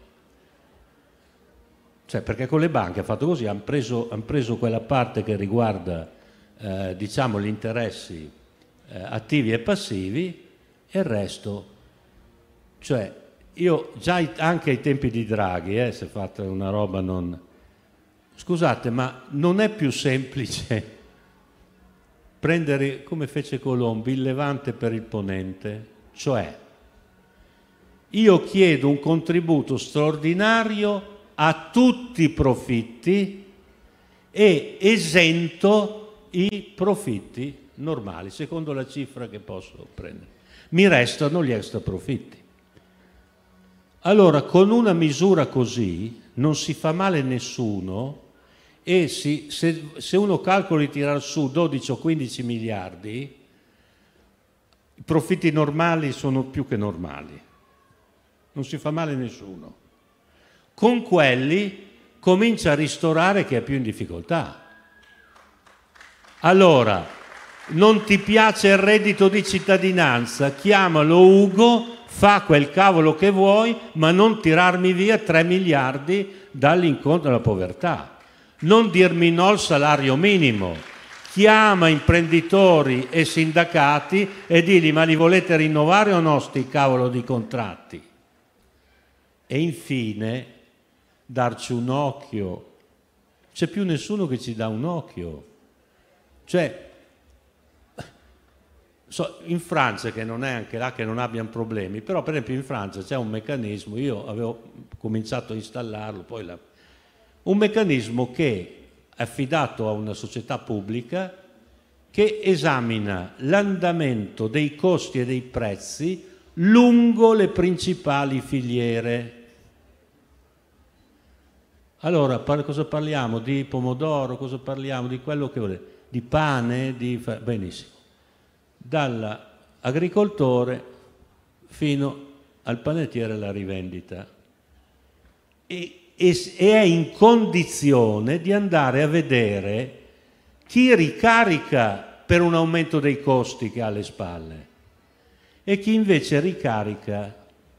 Cioè, perché con le banche ha fatto così, hanno preso, han preso quella parte che riguarda eh, diciamo gli interessi eh, attivi e passivi e il resto. Cioè, io già anche ai tempi di Draghi, eh, si è fatta una roba non... Scusate, ma non è più semplice prendere, come fece Colombi, il Levante per il Ponente? Cioè, io chiedo un contributo straordinario a tutti i profitti e esento i profitti normali, secondo la cifra che posso prendere. Mi restano gli extra profitti. Allora, con una misura così non si fa male nessuno e si, se, se uno calcola di tirar su dodici o quindici miliardi, i profitti normali sono più che normali. Non si fa male nessuno. Con quelli comincia a ristorare chi è più in difficoltà. Allora, non ti piace il reddito di cittadinanza, chiamalo Ugo, fa quel cavolo che vuoi, ma non tirarmi via tre miliardi dall'incontro alla povertà. Non dirmi no al salario minimo. Chiama imprenditori e sindacati e digli: ma li volete rinnovare o no sti cavolo di contratti? E infine darci un occhio. C'è più nessuno che ci dà un occhio. Cioè, so, in Francia, che non è anche là che non abbiano problemi, però per esempio in Francia c'è un meccanismo, io avevo cominciato a installarlo, poi la, un meccanismo che è affidato a una società pubblica che esamina l'andamento dei costi e dei prezzi lungo le principali filiere. Allora, par- cosa parliamo? Di pomodoro? Cosa parliamo? Di quello che volete? Di pane? Di... Benissimo. Dall'agricoltore fino al panettiere alla rivendita. E, e, e è in condizione di andare a vedere chi ricarica per un aumento dei costi che ha alle spalle e chi invece ricarica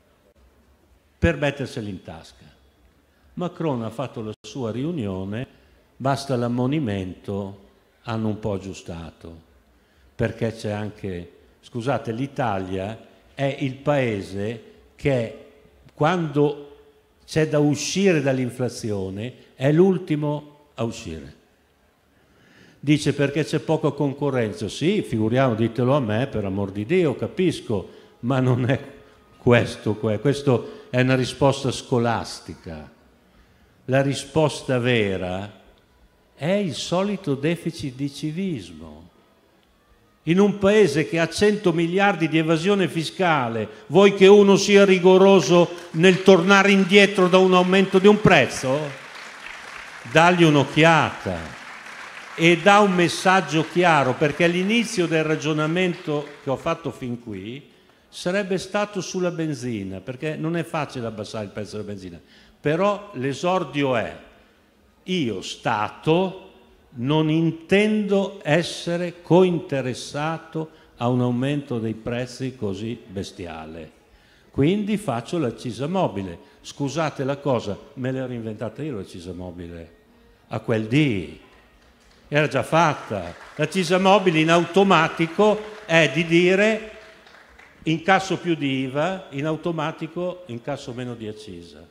per metterseli in tasca. Macron ha fatto la sua riunione, basta l'ammonimento, hanno un po' aggiustato, perché c'è anche, scusate, l'Italia è il paese che quando c'è da uscire dall'inflazione è l'ultimo a uscire. Dice perché c'è poca concorrenza. Sì, figuriamo, ditelo a me, per amor di Dio, capisco, ma non è questo, questo è una risposta scolastica. La risposta vera è il solito deficit di civismo. In un paese che ha cento miliardi di evasione fiscale, vuoi che uno sia rigoroso nel tornare indietro da un aumento di un prezzo? Dagli un'occhiata e dà un messaggio chiaro, perché l'inizio del ragionamento che ho fatto fin qui sarebbe stato sulla benzina, perché non è facile abbassare il prezzo della benzina. Però l'esordio è: io Stato non intendo essere cointeressato a un aumento dei prezzi così bestiale, quindi faccio l'accisa mobile. Scusate la cosa, me l'ero inventata io l'accisa mobile a quel dì, era già fatta. L'accisa mobile in automatico è di dire incasso più di I V A, in automatico incasso meno di accisa.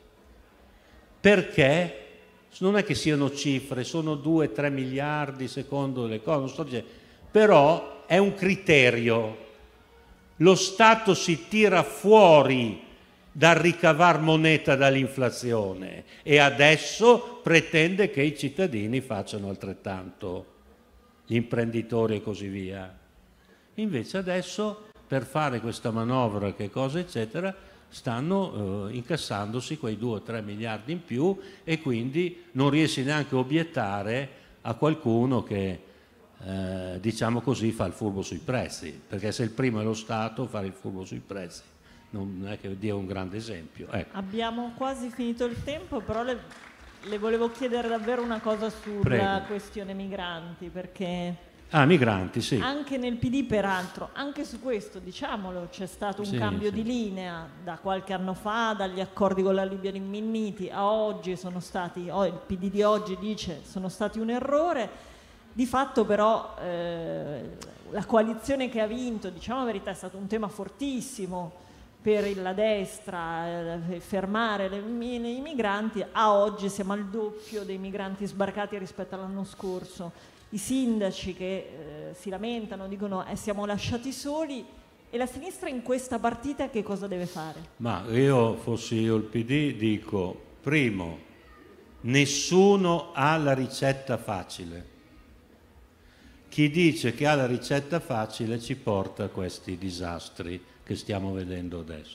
Perché non è che siano cifre, sono due tre miliardi secondo le cose, non sto dicendo, però è un criterio. Lo Stato si tira fuori dal ricavar moneta dall'inflazione e adesso pretende che i cittadini facciano altrettanto, gli imprenditori e così via. Invece adesso, per fare questa manovra, che cosa eccetera, stanno eh, incassandosi quei due o tre miliardi in più e quindi non riesci neanche a obiettare a qualcuno che, eh, diciamo così, fa il furbo sui prezzi, perché se il primo è lo Stato, fare il furbo sui prezzi non è che dia un grande esempio. Ecco. Abbiamo quasi finito il tempo, però le, le volevo chiedere davvero una cosa sulla Prego. questione migranti, perché... Ah, migranti, sì. Anche nel P D, peraltro, anche su questo, diciamolo, c'è stato un sì, cambio sì. di linea da qualche anno fa, dagli accordi con la Libia Minniti a oggi sono stati, oh, il P D di oggi dice sono stati un errore. Di fatto però eh, la coalizione che ha vinto, diciamo la verità, è stato un tema fortissimo per la destra, eh, fermare le, i migranti. A oggi siamo al doppio dei migranti sbarcati rispetto all'anno scorso. I sindaci che eh, si lamentano, dicono eh, siamo lasciati soli, e la sinistra in questa partita che cosa deve fare? Ma io, fossi io il P D, dico, primo, nessuno ha la ricetta facile. Chi dice che ha la ricetta facile ci porta a questi disastri che stiamo vedendo adesso.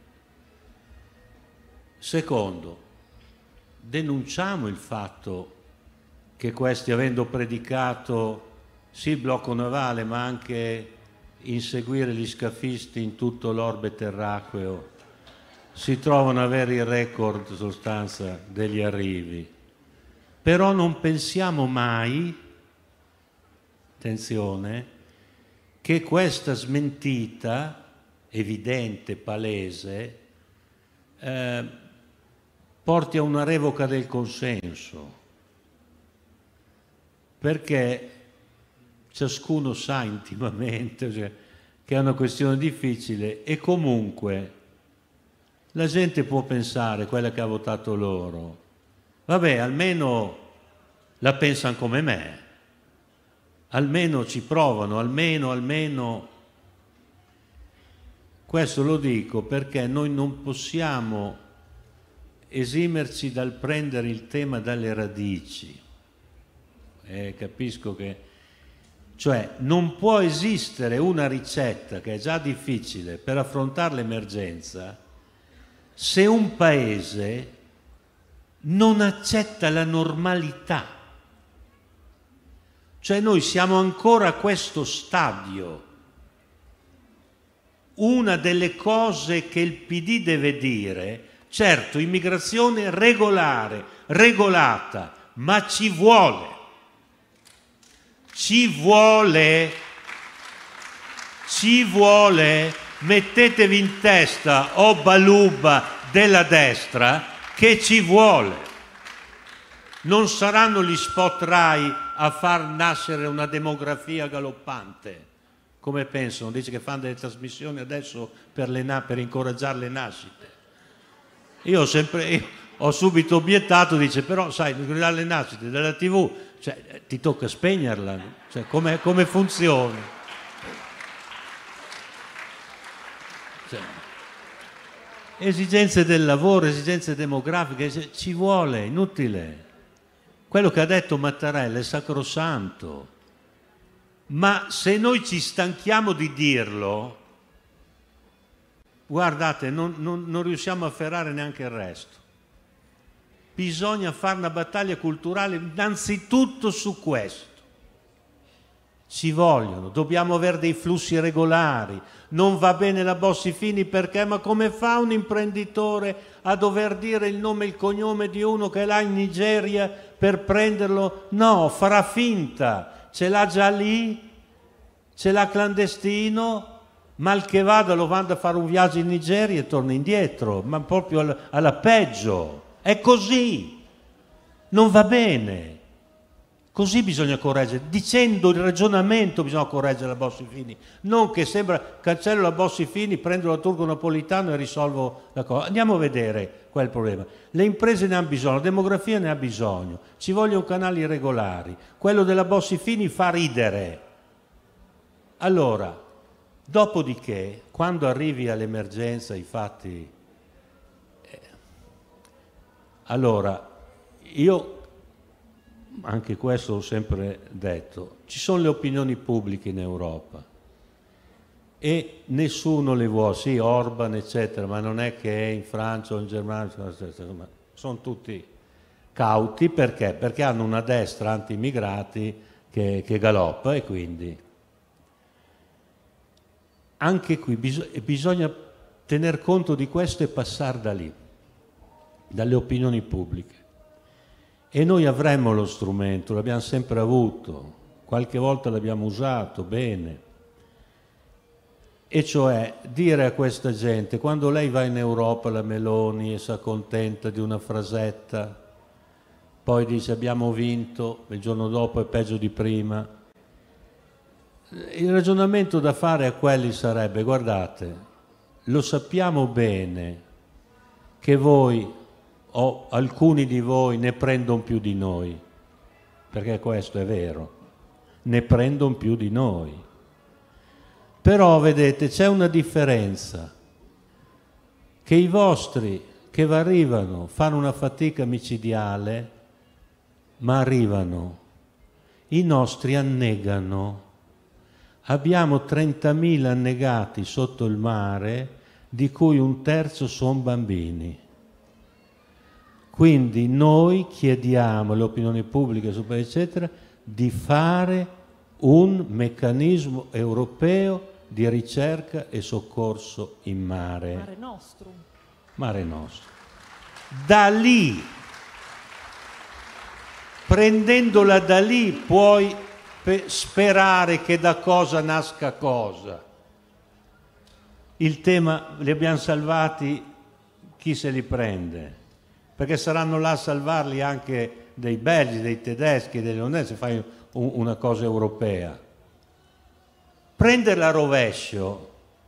Secondo, denunciamo il fatto che questi, avendo predicato sì il blocco navale, ma anche inseguire gli scafisti in tutto l'orbe terracqueo, si trovano a avere il record in sostanza degli arrivi. Però non pensiamo mai, attenzione, che questa smentita evidente, palese, eh, porti a una revoca del consenso. Perché ciascuno sa intimamente, cioè, che è una questione difficile, e comunque la gente può pensare, quella che ha votato loro, vabbè, almeno la pensano come me, almeno ci provano, almeno, almeno. Questo lo dico perché noi non possiamo esimerci dal prendere il tema dalle radici. Eh, capisco che, cioè, non può esistere una ricetta, che è già difficile, per affrontare l'emergenza se un paese non accetta la normalità. Cioè noi siamo ancora a questo stadio. Una delle cose che il P D deve dire, certo, immigrazione regolare, regolata, ma ci vuole. Ci vuole, ci vuole, mettetevi in testa, o baluba della destra, che ci vuole. Non saranno gli spot Rai a far nascere una demografia galoppante, come pensano. Dice che fanno delle trasmissioni adesso per, le na- per incoraggiare le nascite. Io ho sempre, io ho subito obiettato, dice, però sai, le nascite della tivù, cioè, ti tocca spegnerla, cioè, come, come funziona? Cioè, esigenze del lavoro, esigenze demografiche, ci vuole, inutile. Quello che ha detto Mattarella è sacrosanto, ma se noi ci stanchiamo di dirlo, guardate, non, non, non riusciamo a afferrare neanche il resto. Bisogna fare una battaglia culturale innanzitutto su questo. Ci vogliono, dobbiamo avere dei flussi regolari. Non va bene la Bossi-Fini perché? Ma come fa un imprenditore a dover dire il nome e il cognome di uno che è là in Nigeria per prenderlo? No, farà finta, ce l'ha già lì, ce l'ha clandestino, mal che vada lo manda a fare un viaggio in Nigeria e torna indietro, ma proprio alla, alla peggio. È così, non va bene. Così bisogna correggere, dicendo il ragionamento bisogna correggere la Bossi-Fini, non che sembra cancello la Bossi-Fini, prendo la Turco Napolitano e risolvo la cosa. Andiamo a vedere qual è il problema. Le imprese ne hanno bisogno, la demografia ne ha bisogno, ci vogliono canali regolari. Quello della Bossi-Fini fa ridere. Allora, dopodiché, quando arrivi all'emergenza, i fatti... Eh, allora, io... anche questo l'ho sempre detto, ci sono le opinioni pubbliche in Europa e nessuno le vuole, sì, Orban eccetera, ma non è che è in Francia o in Germania, sono tutti cauti. Perché? Perché hanno una destra anti-immigrati che, che galoppa, e quindi anche qui bis- bisogna tener conto di questo e passare da lì, dalle opinioni pubbliche. E noi avremmo lo strumento, l'abbiamo sempre avuto, qualche volta l'abbiamo usato bene, e cioè dire a questa gente, quando lei va in Europa, la Meloni, e si accontenta di una frasetta, poi dice abbiamo vinto, il giorno dopo è peggio di prima. Il ragionamento da fare a quelli sarebbe: guardate, lo sappiamo bene che voi o alcuni di voi ne prendono più di noi, perché questo è vero, ne prendono più di noi. Però vedete, c'è una differenza, che i vostri che arrivano fanno una fatica micidiale, ma arrivano, i nostri annegano. Abbiamo trentamila annegati sotto il mare, di cui un terzo sono bambini. Quindi noi chiediamo alle opinioni pubbliche, eccetera, di fare un meccanismo europeo di ricerca e soccorso in mare. Mare Nostrum. Mare Nostrum. Da lì, prendendola da lì, puoi sperare che da cosa nasca cosa. Il tema, li abbiamo salvati, chi se li prende? Perché saranno là a salvarli anche dei belgi, dei tedeschi, degli olandesi, se fai un, una cosa europea. Prenderla a rovescio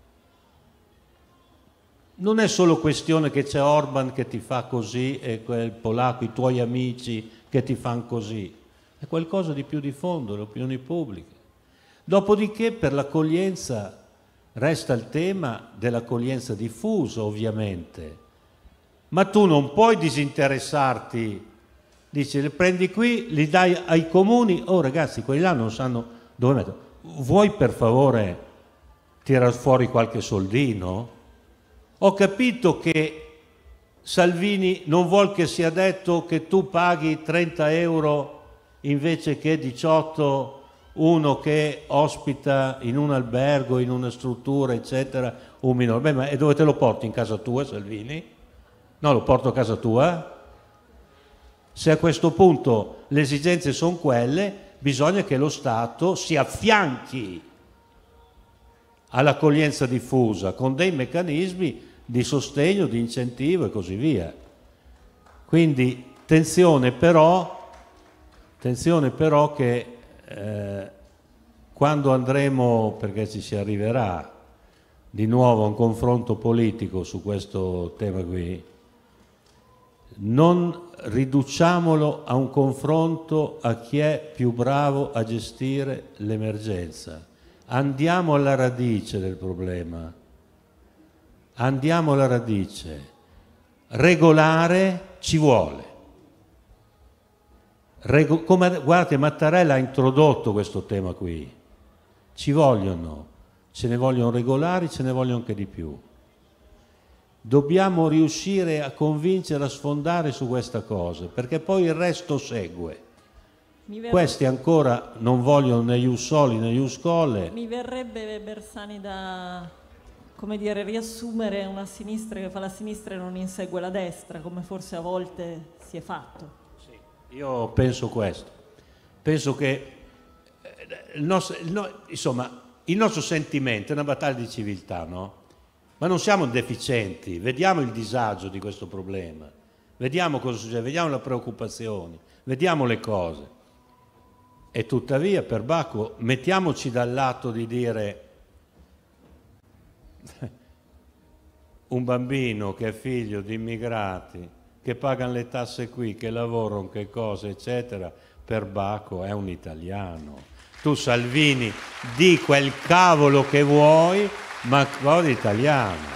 non è solo questione che c'è Orban che ti fa così e quel polacco, i tuoi amici che ti fanno così. È qualcosa di più di fondo, le opinioni pubbliche. Dopodiché per l'accoglienza resta il tema dell'accoglienza diffusa, ovviamente. Ma tu non puoi disinteressarti, dici, li prendi qui, li dai ai comuni, oh ragazzi, quelli là non sanno dove mettere. Vuoi per favore tirare fuori qualche soldino? Ho capito che Salvini non vuol che sia detto che tu paghi trenta euro invece che diciotto uno che ospita in un albergo, in una struttura, eccetera, un minore. Beh, ma e dove te lo porti? In casa tua, Salvini? No, lo porto a casa tua? Se a questo punto le esigenze sono quelle, bisogna che lo Stato si affianchi all'accoglienza diffusa con dei meccanismi di sostegno, di incentivo e così via. Quindi attenzione però, attenzione però che eh, quando andremo, perché ci si arriverà di nuovo a un confronto politico su questo tema qui, non riduciamolo a un confronto a chi è più bravo a gestire l'emergenza. Andiamo alla radice del problema. Andiamo alla radice. Regolare ci vuole. Rego- come, guardate, Mattarella ha introdotto questo tema qui. Ci vogliono, ce ne vogliono regolari, ce ne vogliono anche di più. Dobbiamo riuscire a convincere, a sfondare su questa cosa, perché poi il resto segue. Verrebbe... Questi ancora non vogliono né ius soli né ius colle. Mi verrebbe, Bersani, da, come dire, riassumere una sinistra che fa la sinistra e non insegue la destra, come forse a volte si è fatto. Sì, io penso questo. Penso che il nostro, il no, insomma, il nostro sentimento è una battaglia di civiltà, no? Ma non siamo deficienti, vediamo il disagio di questo problema, vediamo cosa succede, vediamo le preoccupazioni, vediamo le cose. E tuttavia, per Bacco, mettiamoci dal lato di dire un bambino che è figlio di immigrati, che pagano le tasse qui, che lavorano, che cose, eccetera, per Bacco è un italiano. Tu, Salvini, di quel cavolo che vuoi, ma cosa italiano.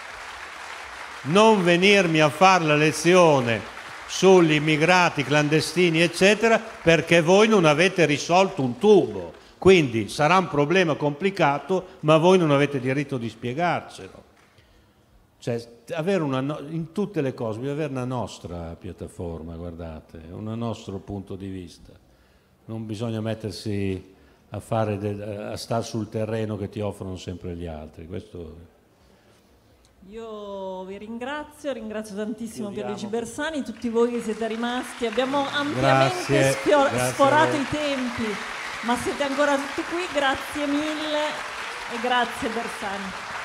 Non venirmi a fare la lezione sugli immigrati clandestini, eccetera, perché voi non avete risolto un tubo. Quindi sarà un problema complicato, ma voi non avete diritto di spiegarcelo. Cioè, avere una no- in tutte le cose bisogna avere una nostra piattaforma, guardate, un nostro punto di vista. Non bisogna mettersi a, fare de- a stare sul terreno che ti offrono sempre gli altri. Questo... Io vi ringrazio, ringrazio tantissimo Pierluigi Bersani, tutti voi che siete rimasti. Abbiamo ampiamente Grazie, sfior- grazie sforato i tempi, ma siete ancora tutti qui. Grazie mille e grazie Bersani.